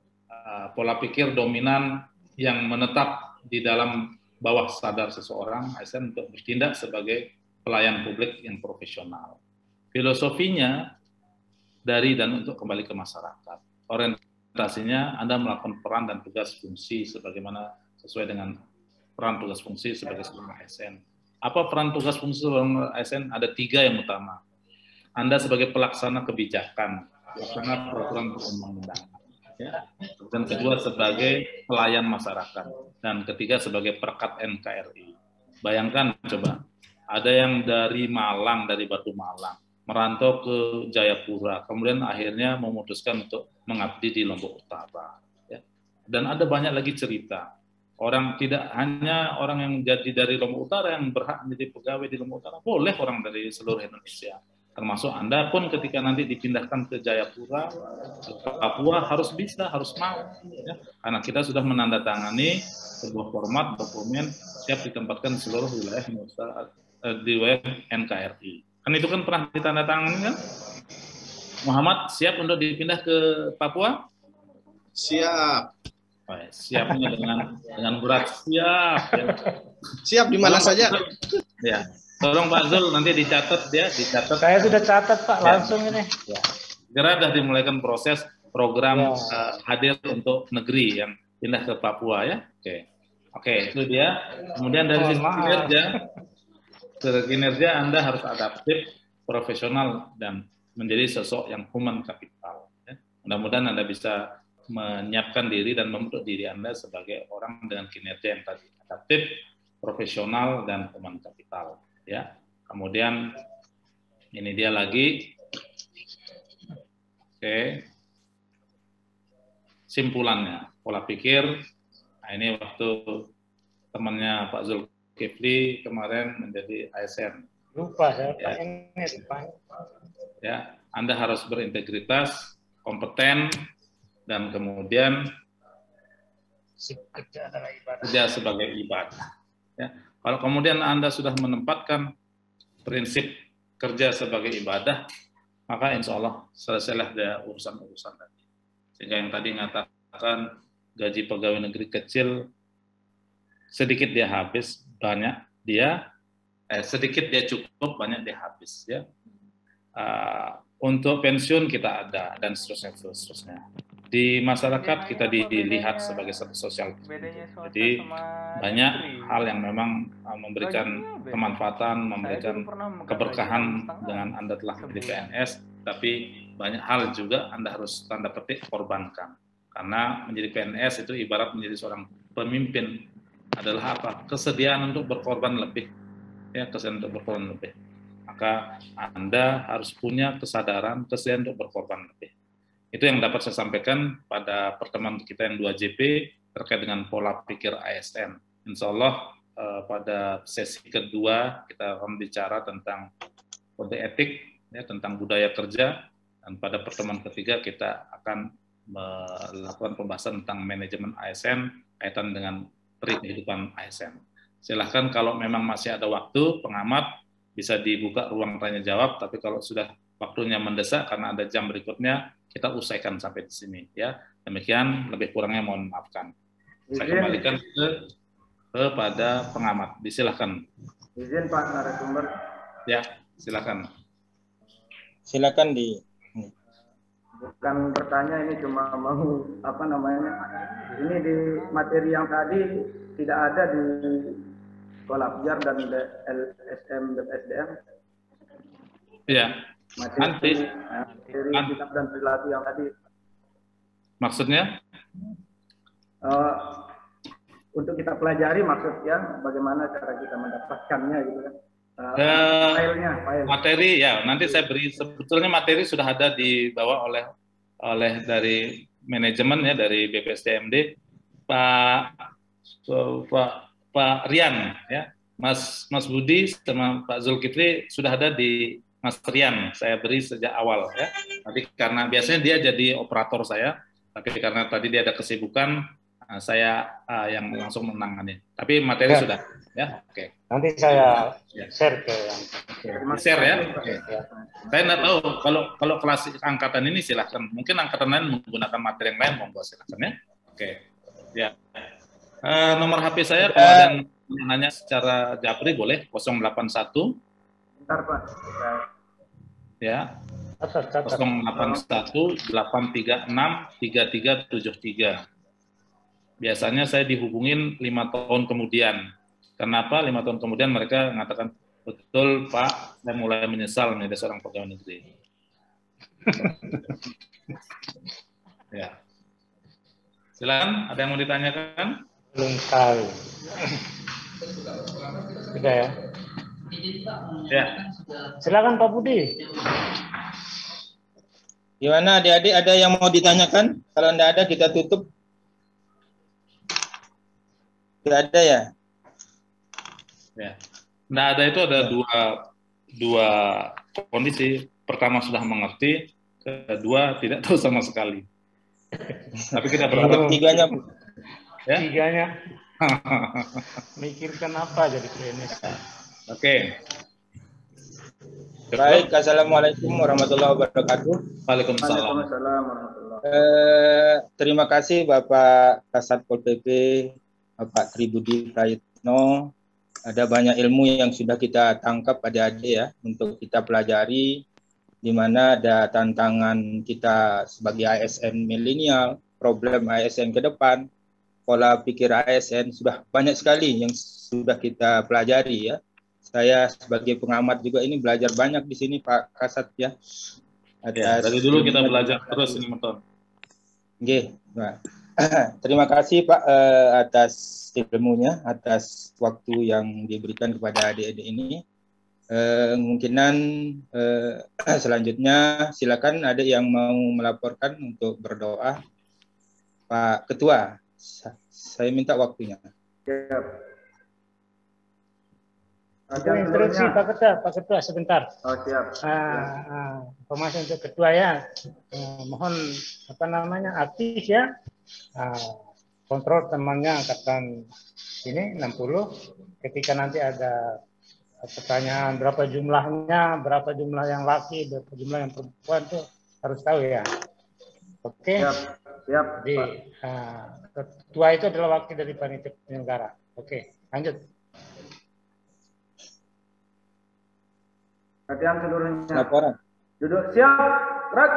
pola pikir dominan yang menetap di dalam bawah sadar seseorang ASN untuk bertindak sebagai pelayan publik yang profesional. Filosofinya dari dan untuk kembali ke masyarakat. Orientasinya Anda melakukan peran dan tugas fungsi sebagaimana sesuai dengan peran tugas fungsi sebagai seorang ASN. Apa peran tugas fungsi seorang ASN? Ada 3 yang utama. Anda sebagai pelaksana kebijakan, pelaksana peraturan perundang-undangan. Ya. Dan kedua sebagai pelayan masyarakat. Dan ketiga sebagai perekat NKRI. Bayangkan coba, ada yang dari Malang, dari Batu Malang, merantau ke Jayapura, kemudian akhirnya memutuskan untuk mengabdi di Lombok Utara. Ya. Dan ada banyak lagi cerita. Orang tidak hanya orang yang jadi dari Lombok Utara yang berhak menjadi pegawai di Lombok Utara, boleh orang dari seluruh Indonesia. Termasuk Anda pun ketika nanti dipindahkan ke Jayapura, ke Papua harus bisa, harus mau. Ya. Karena kita sudah menandatangani sebuah format dokumen siap ditempatkan di seluruh wilayah di wilayah NKRI. Kan itu kan pernah ditandatangani kan? Muhammad siap untuk dipindah ke Papua? Siap. Siapnya dengan berat siap. Ya. Siap di mana saja. Ya. Tolong Pak Zul nanti dicatat ya, dicatat. Saya sudah catat Pak, langsung ini. Ya. Segera sudah dimulaikan proses program hadir untuk negeri yang pindah ke Papua ya. Oke, itu dia. Kemudian dari sisi kinerja Anda harus adaptif, profesional, dan menjadi sosok yang human capital. Ya. Mudah-mudahan Anda bisa menyiapkan diri dan membentuk diri Anda sebagai orang dengan kinerja yang tadi adaptif, profesional, dan human capital. Ya. Kemudian ini dia lagi. Oke. Simpulannya, pola pikir. Nah, ini waktu temannya Pak Zulkifli kemarin menjadi ASN. Lupa saya Ya. Pak. Ya, Anda harus berintegritas, kompeten, dan kemudian kerja sebagai ibadah. Ya. Kalau kemudian Anda sudah menempatkan prinsip kerja sebagai ibadah, maka insya Allah selesailah dia urusan-urusan tadi. Sehingga yang tadi mengatakan gaji pegawai negeri kecil, sedikit dia habis, banyak dia, sedikit dia cukup, banyak dia habis. Ya. Untuk pensiun kita ada, dan seterusnya. Di masyarakat kita dilihat sebagai satu sosial. Jadi banyak hal yang memang memberikan kemanfaatan, memberikan keberkahan dengan Anda telah menjadi PNS, tapi banyak hal juga Anda harus tanda petik korbankan. Karena menjadi PNS itu ibarat menjadi seorang pemimpin adalah apa? Kesediaan untuk berkorban lebih. Ya, kesediaan untuk berkorban lebih. Maka Anda harus punya kesadaran, kesediaan untuk berkorban lebih. Itu yang dapat saya sampaikan pada pertemuan kita yang 2JP terkait dengan pola pikir ASN. Insya Allah pada sesi kedua kita akan bicara tentang kode etik, ya, tentang budaya kerja, dan pada pertemuan ketiga kita akan melakukan pembahasan tentang manajemen ASN kaitan dengan kehidupan ASN. Silahkan kalau memang masih ada waktu, pengamat bisa dibuka ruang tanya jawab, tapi kalau sudah waktunya mendesak karena ada jam berikutnya, kita usaikan sampai di sini. Ya, demikian, lebih kurangnya mohon maafkan. Saya kembalikan kepada pengamat. Disilahkan. Izin Pak narasumber. Ya, silakan. Silakan di. Bukan bertanya, ini cuma mau apa namanya? Ini di materi yang tadi tidak ada di sekolah PIAR dan LSM dan SDM. Iya. Materi sikap dan perilaku yang tadi. Maksudnya? Untuk kita pelajari maksudnya bagaimana cara kita mendapatkannya gitu kan. Filenya. Materi ya, nanti saya beri. Sebetulnya materi sudah ada dibawa oleh dari manajemen ya, dari BPSDMD, Pak Rian ya, Mas Budi sama Pak Zulkifli sudah ada di Mas Rian, saya beri sejak awal ya. Tapi karena biasanya dia jadi operator saya, tapi karena tadi dia ada kesibukan, saya yang langsung menangani. Tapi materi ya. Sudah ya. Oke. Nanti saya share ke yang share ya. Oke. Saya nggak tahu kalau kelas angkatan ini silahkan. Mungkin angkatan lain menggunakan materi yang lain, monggo silahkan ya. Oke. Ya. Nomor HP saya kalau ada yang nanya secara japri boleh 081. Bentar Pak. Ya. 081 836 3373. Biasanya saya dihubungin 5 tahun kemudian. Kenapa 5 tahun kemudian mereka mengatakan, betul Pak, saya mulai menyesal menjadi seorang pegawai negeri. Ya. Silakan, ada yang mau ditanyakan? Belum tahu. Sudah ya. Ya. Silakan Pak Budi. Gimana adik-adik, ada yang mau ditanyakan? Kalau tidak ada kita tutup. Tidak ada ya? Ya. Tidak ada itu ada dua kondisi. Pertama sudah mengerti, kedua tidak tahu sama sekali. Tapi kita berharap tiganya. Ya? Tiganya. Mikirkan apa jadi PNS. Oke. Baik, assalamualaikum warahmatullahi wabarakatuh. Waalaikumsalam. Terima kasih Bapak Kasat Pol PP, Bapak Tribudi Prayitno. Ada banyak ilmu yang sudah kita tangkap adik-adik ya untuk kita pelajari, di mana ada tantangan kita sebagai ASN milenial, problem ASN ke depan, pola pikir ASN, sudah banyak sekali yang sudah kita pelajari ya. Saya sebagai pengamat juga ini belajar banyak di sini Pak Kasat ya. Ya dari dulu kita belajar terus ini Menton. Oke, nah. Terima kasih Pak atas ilmunya, atas waktu yang diberikan kepada adik-adik ini. Kemungkinan selanjutnya silakan ada yang mau melaporkan untuk berdoa. Pak Ketua, saya minta waktunya. Itu instruksi Pak Ketua sebentar. Oh siap. Informasi untuk Ketua ya. Mohon aktif ya. Kontrol temannya angkatan ini 60. Ketika nanti ada pertanyaan berapa jumlahnya, berapa jumlah yang laki, berapa jumlah yang perempuan tuh harus tahu ya. Oke. Siap. Jadi Ketua itu adalah wakil dari panitia penyelenggara. Oke, lanjut. Perhatian seluruhnya. Laporan. Duduk siap. Gerak.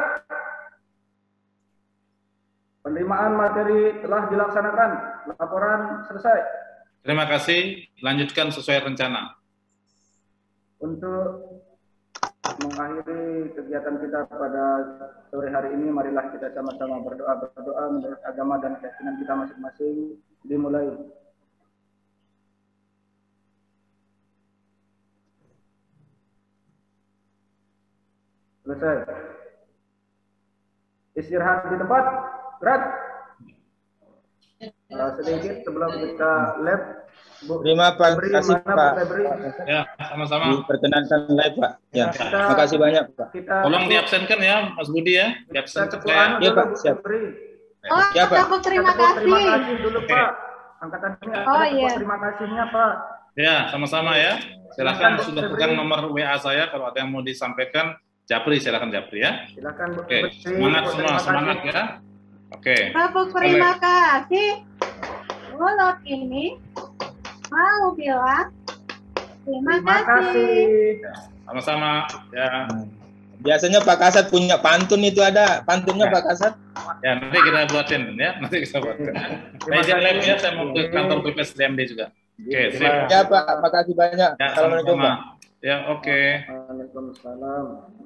Penerimaan materi telah dilaksanakan. Laporan selesai. Terima kasih. Lanjutkan sesuai rencana. Untuk mengakhiri kegiatan kita pada sore hari ini, marilah kita sama-sama berdoa menurut agama dan keyakinan kita masing-masing. Dimulai. Selesai. Istirahat di tempat. Gerak. Sedikit sebelum kita lab. Terima kasih Pak. Ya, sama-sama. Diperkenankan live Pak. Ya, terima kasih banyak Pak. Tolong diabsenkan ya, Mas Budi ya. Diabsenkan saya. Iya Pak, siap. Oh, ya, Pak. Terima kasih. Terima kasih dulu Pak. Angkatan ini ada terima kasihnya Pak. Ya, sama-sama ya. Silakan sudah pegang nomor WA saya kalau ada yang mau disampaikan. Japri, silakan Japri ya. Silakan Bu. Oke, semangat semua, semangat ya. Oke. Bapak terima kasih. Kalau ini mau bilang terima kasih. Sama-sama ya. Biasanya Pak Kasat punya pantun itu ada pantunnya ya. Pak Kasat. Ya nanti kita buatin ya, nanti kita buatkan. Meja lab ya, saya mau ke kantor BPS DMD juga. Oke, sip. Ya Pak, makasih banyak. Ya, Assalamualaikum Pak. Ya, oke. Waalaikumsalam.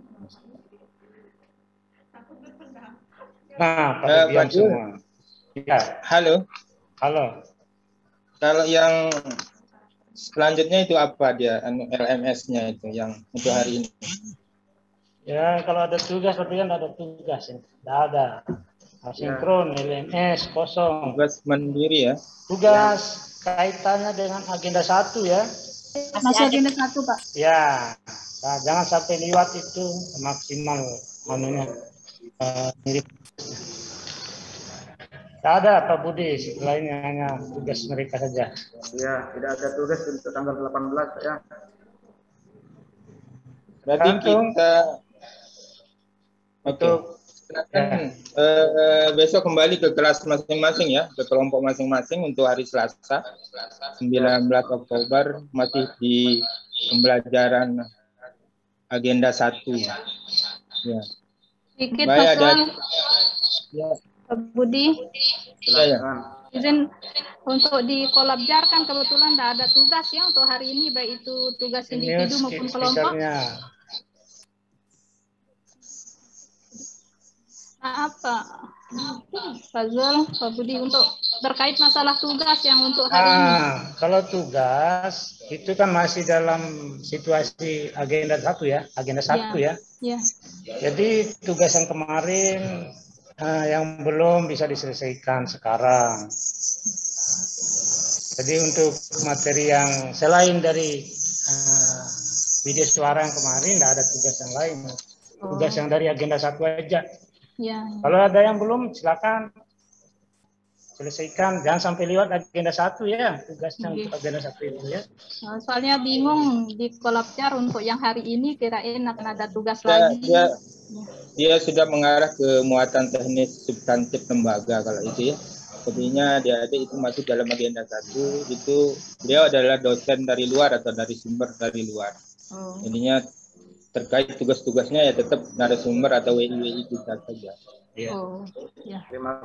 Nah, Pak semua. Ya. Halo. Halo. Kalau yang selanjutnya itu apa dia LMS-nya itu yang untuk hari ini? Ya, kalau ada tugas berarti kan ada tugas ya. Tidak ada. Asinkron, LMS kosong. Tugas mandiri ya. Tugas kaitannya dengan agenda 1 ya. Masih agenda 1 Pak. Ya. Nah, jangan sampai lewat itu maksimal mirip. Tidak ada Pak Budi, setelah ini hanya tugas mereka saja. Ya, tidak ada tugas untuk tanggal 18 ya. Berarti kita besok kembali ke kelas masing-masing ya, ke kelompok masing-masing untuk hari Selasa 19 Oktober masih di pembelajaran agenda 1. Ya. Sedikit Baik, ada ya. Pak Budi, izin untuk di kolabjar kan kebetulan tidak ada tugas ya untuk hari ini, baik itu tugas individu maupun kelompok. Maaf Pak Fazul, Pak Budi, untuk terkait masalah tugas yang untuk hari ini. Kalau tugas itu kan masih dalam situasi agenda 1 ya, agenda 1 ya. Ya. Jadi tugas yang kemarin yang belum bisa diselesaikan sekarang. Jadi untuk materi yang selain dari video suara yang kemarin, tidak ada tugas yang lain. Tugas yang dari agenda 1 aja. Ya. Kalau ada yang belum, silakan selesaikan. Jangan sampai lewat agenda 1 ya, tugasnya untuk agenda 1 itu ya. Soalnya bingung di kolabjar untuk yang hari ini kirain akan ada tugas lagi. Dia sudah mengarah ke muatan teknis substantif lembaga kalau itu ya. Sepertinya adik-adik itu masuk dalam agenda 1, itu beliau adalah dosen dari luar atau dari sumber dari luar. Jadinya terkait tugas-tugasnya ya tetap narasumber atau WI kita saja. Ya. Ya.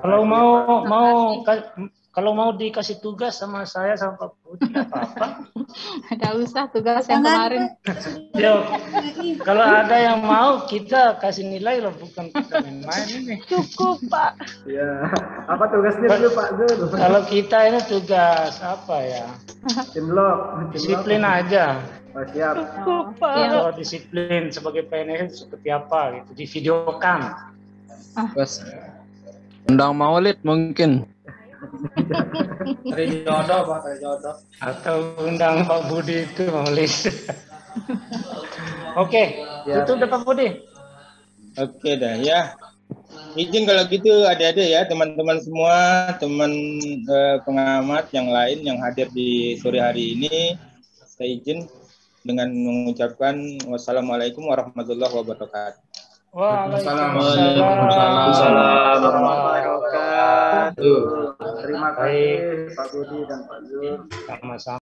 Kalau mau dikasih tugas sama saya sama Pak Budi apa-apa. Tidak usah tugas yang kemarin. Yo, kalau ada yang mau kita kasih nilai loh, bukan kita main-main ini. Cukup Pak. Ya, apa tugasnya dulu Pak Zul? Kalau kita ini tugas apa ya? Timlok. Disiplin aja. Oh, siap. Kalau disiplin sebagai PNS seperti apa gitu, divideokan. Undang Maulid mungkin. Cari jodoh, Pak, cari jodoh. Atau undang Pak Budi itu menulis. Oke, tutup deh Pak Budi. Oke dah ya. Izin kalau gitu adik-adik ya, teman-teman semua, teman pengamat yang lain yang hadir di sore hari ini, saya izin dengan mengucapkan wassalamualaikum warahmatullahi wabarakatuh. Waalaikumsalam warahmatullahi wabarakatuh. Terima kasih Pak Budi dan Pak Zul. Sama-sama.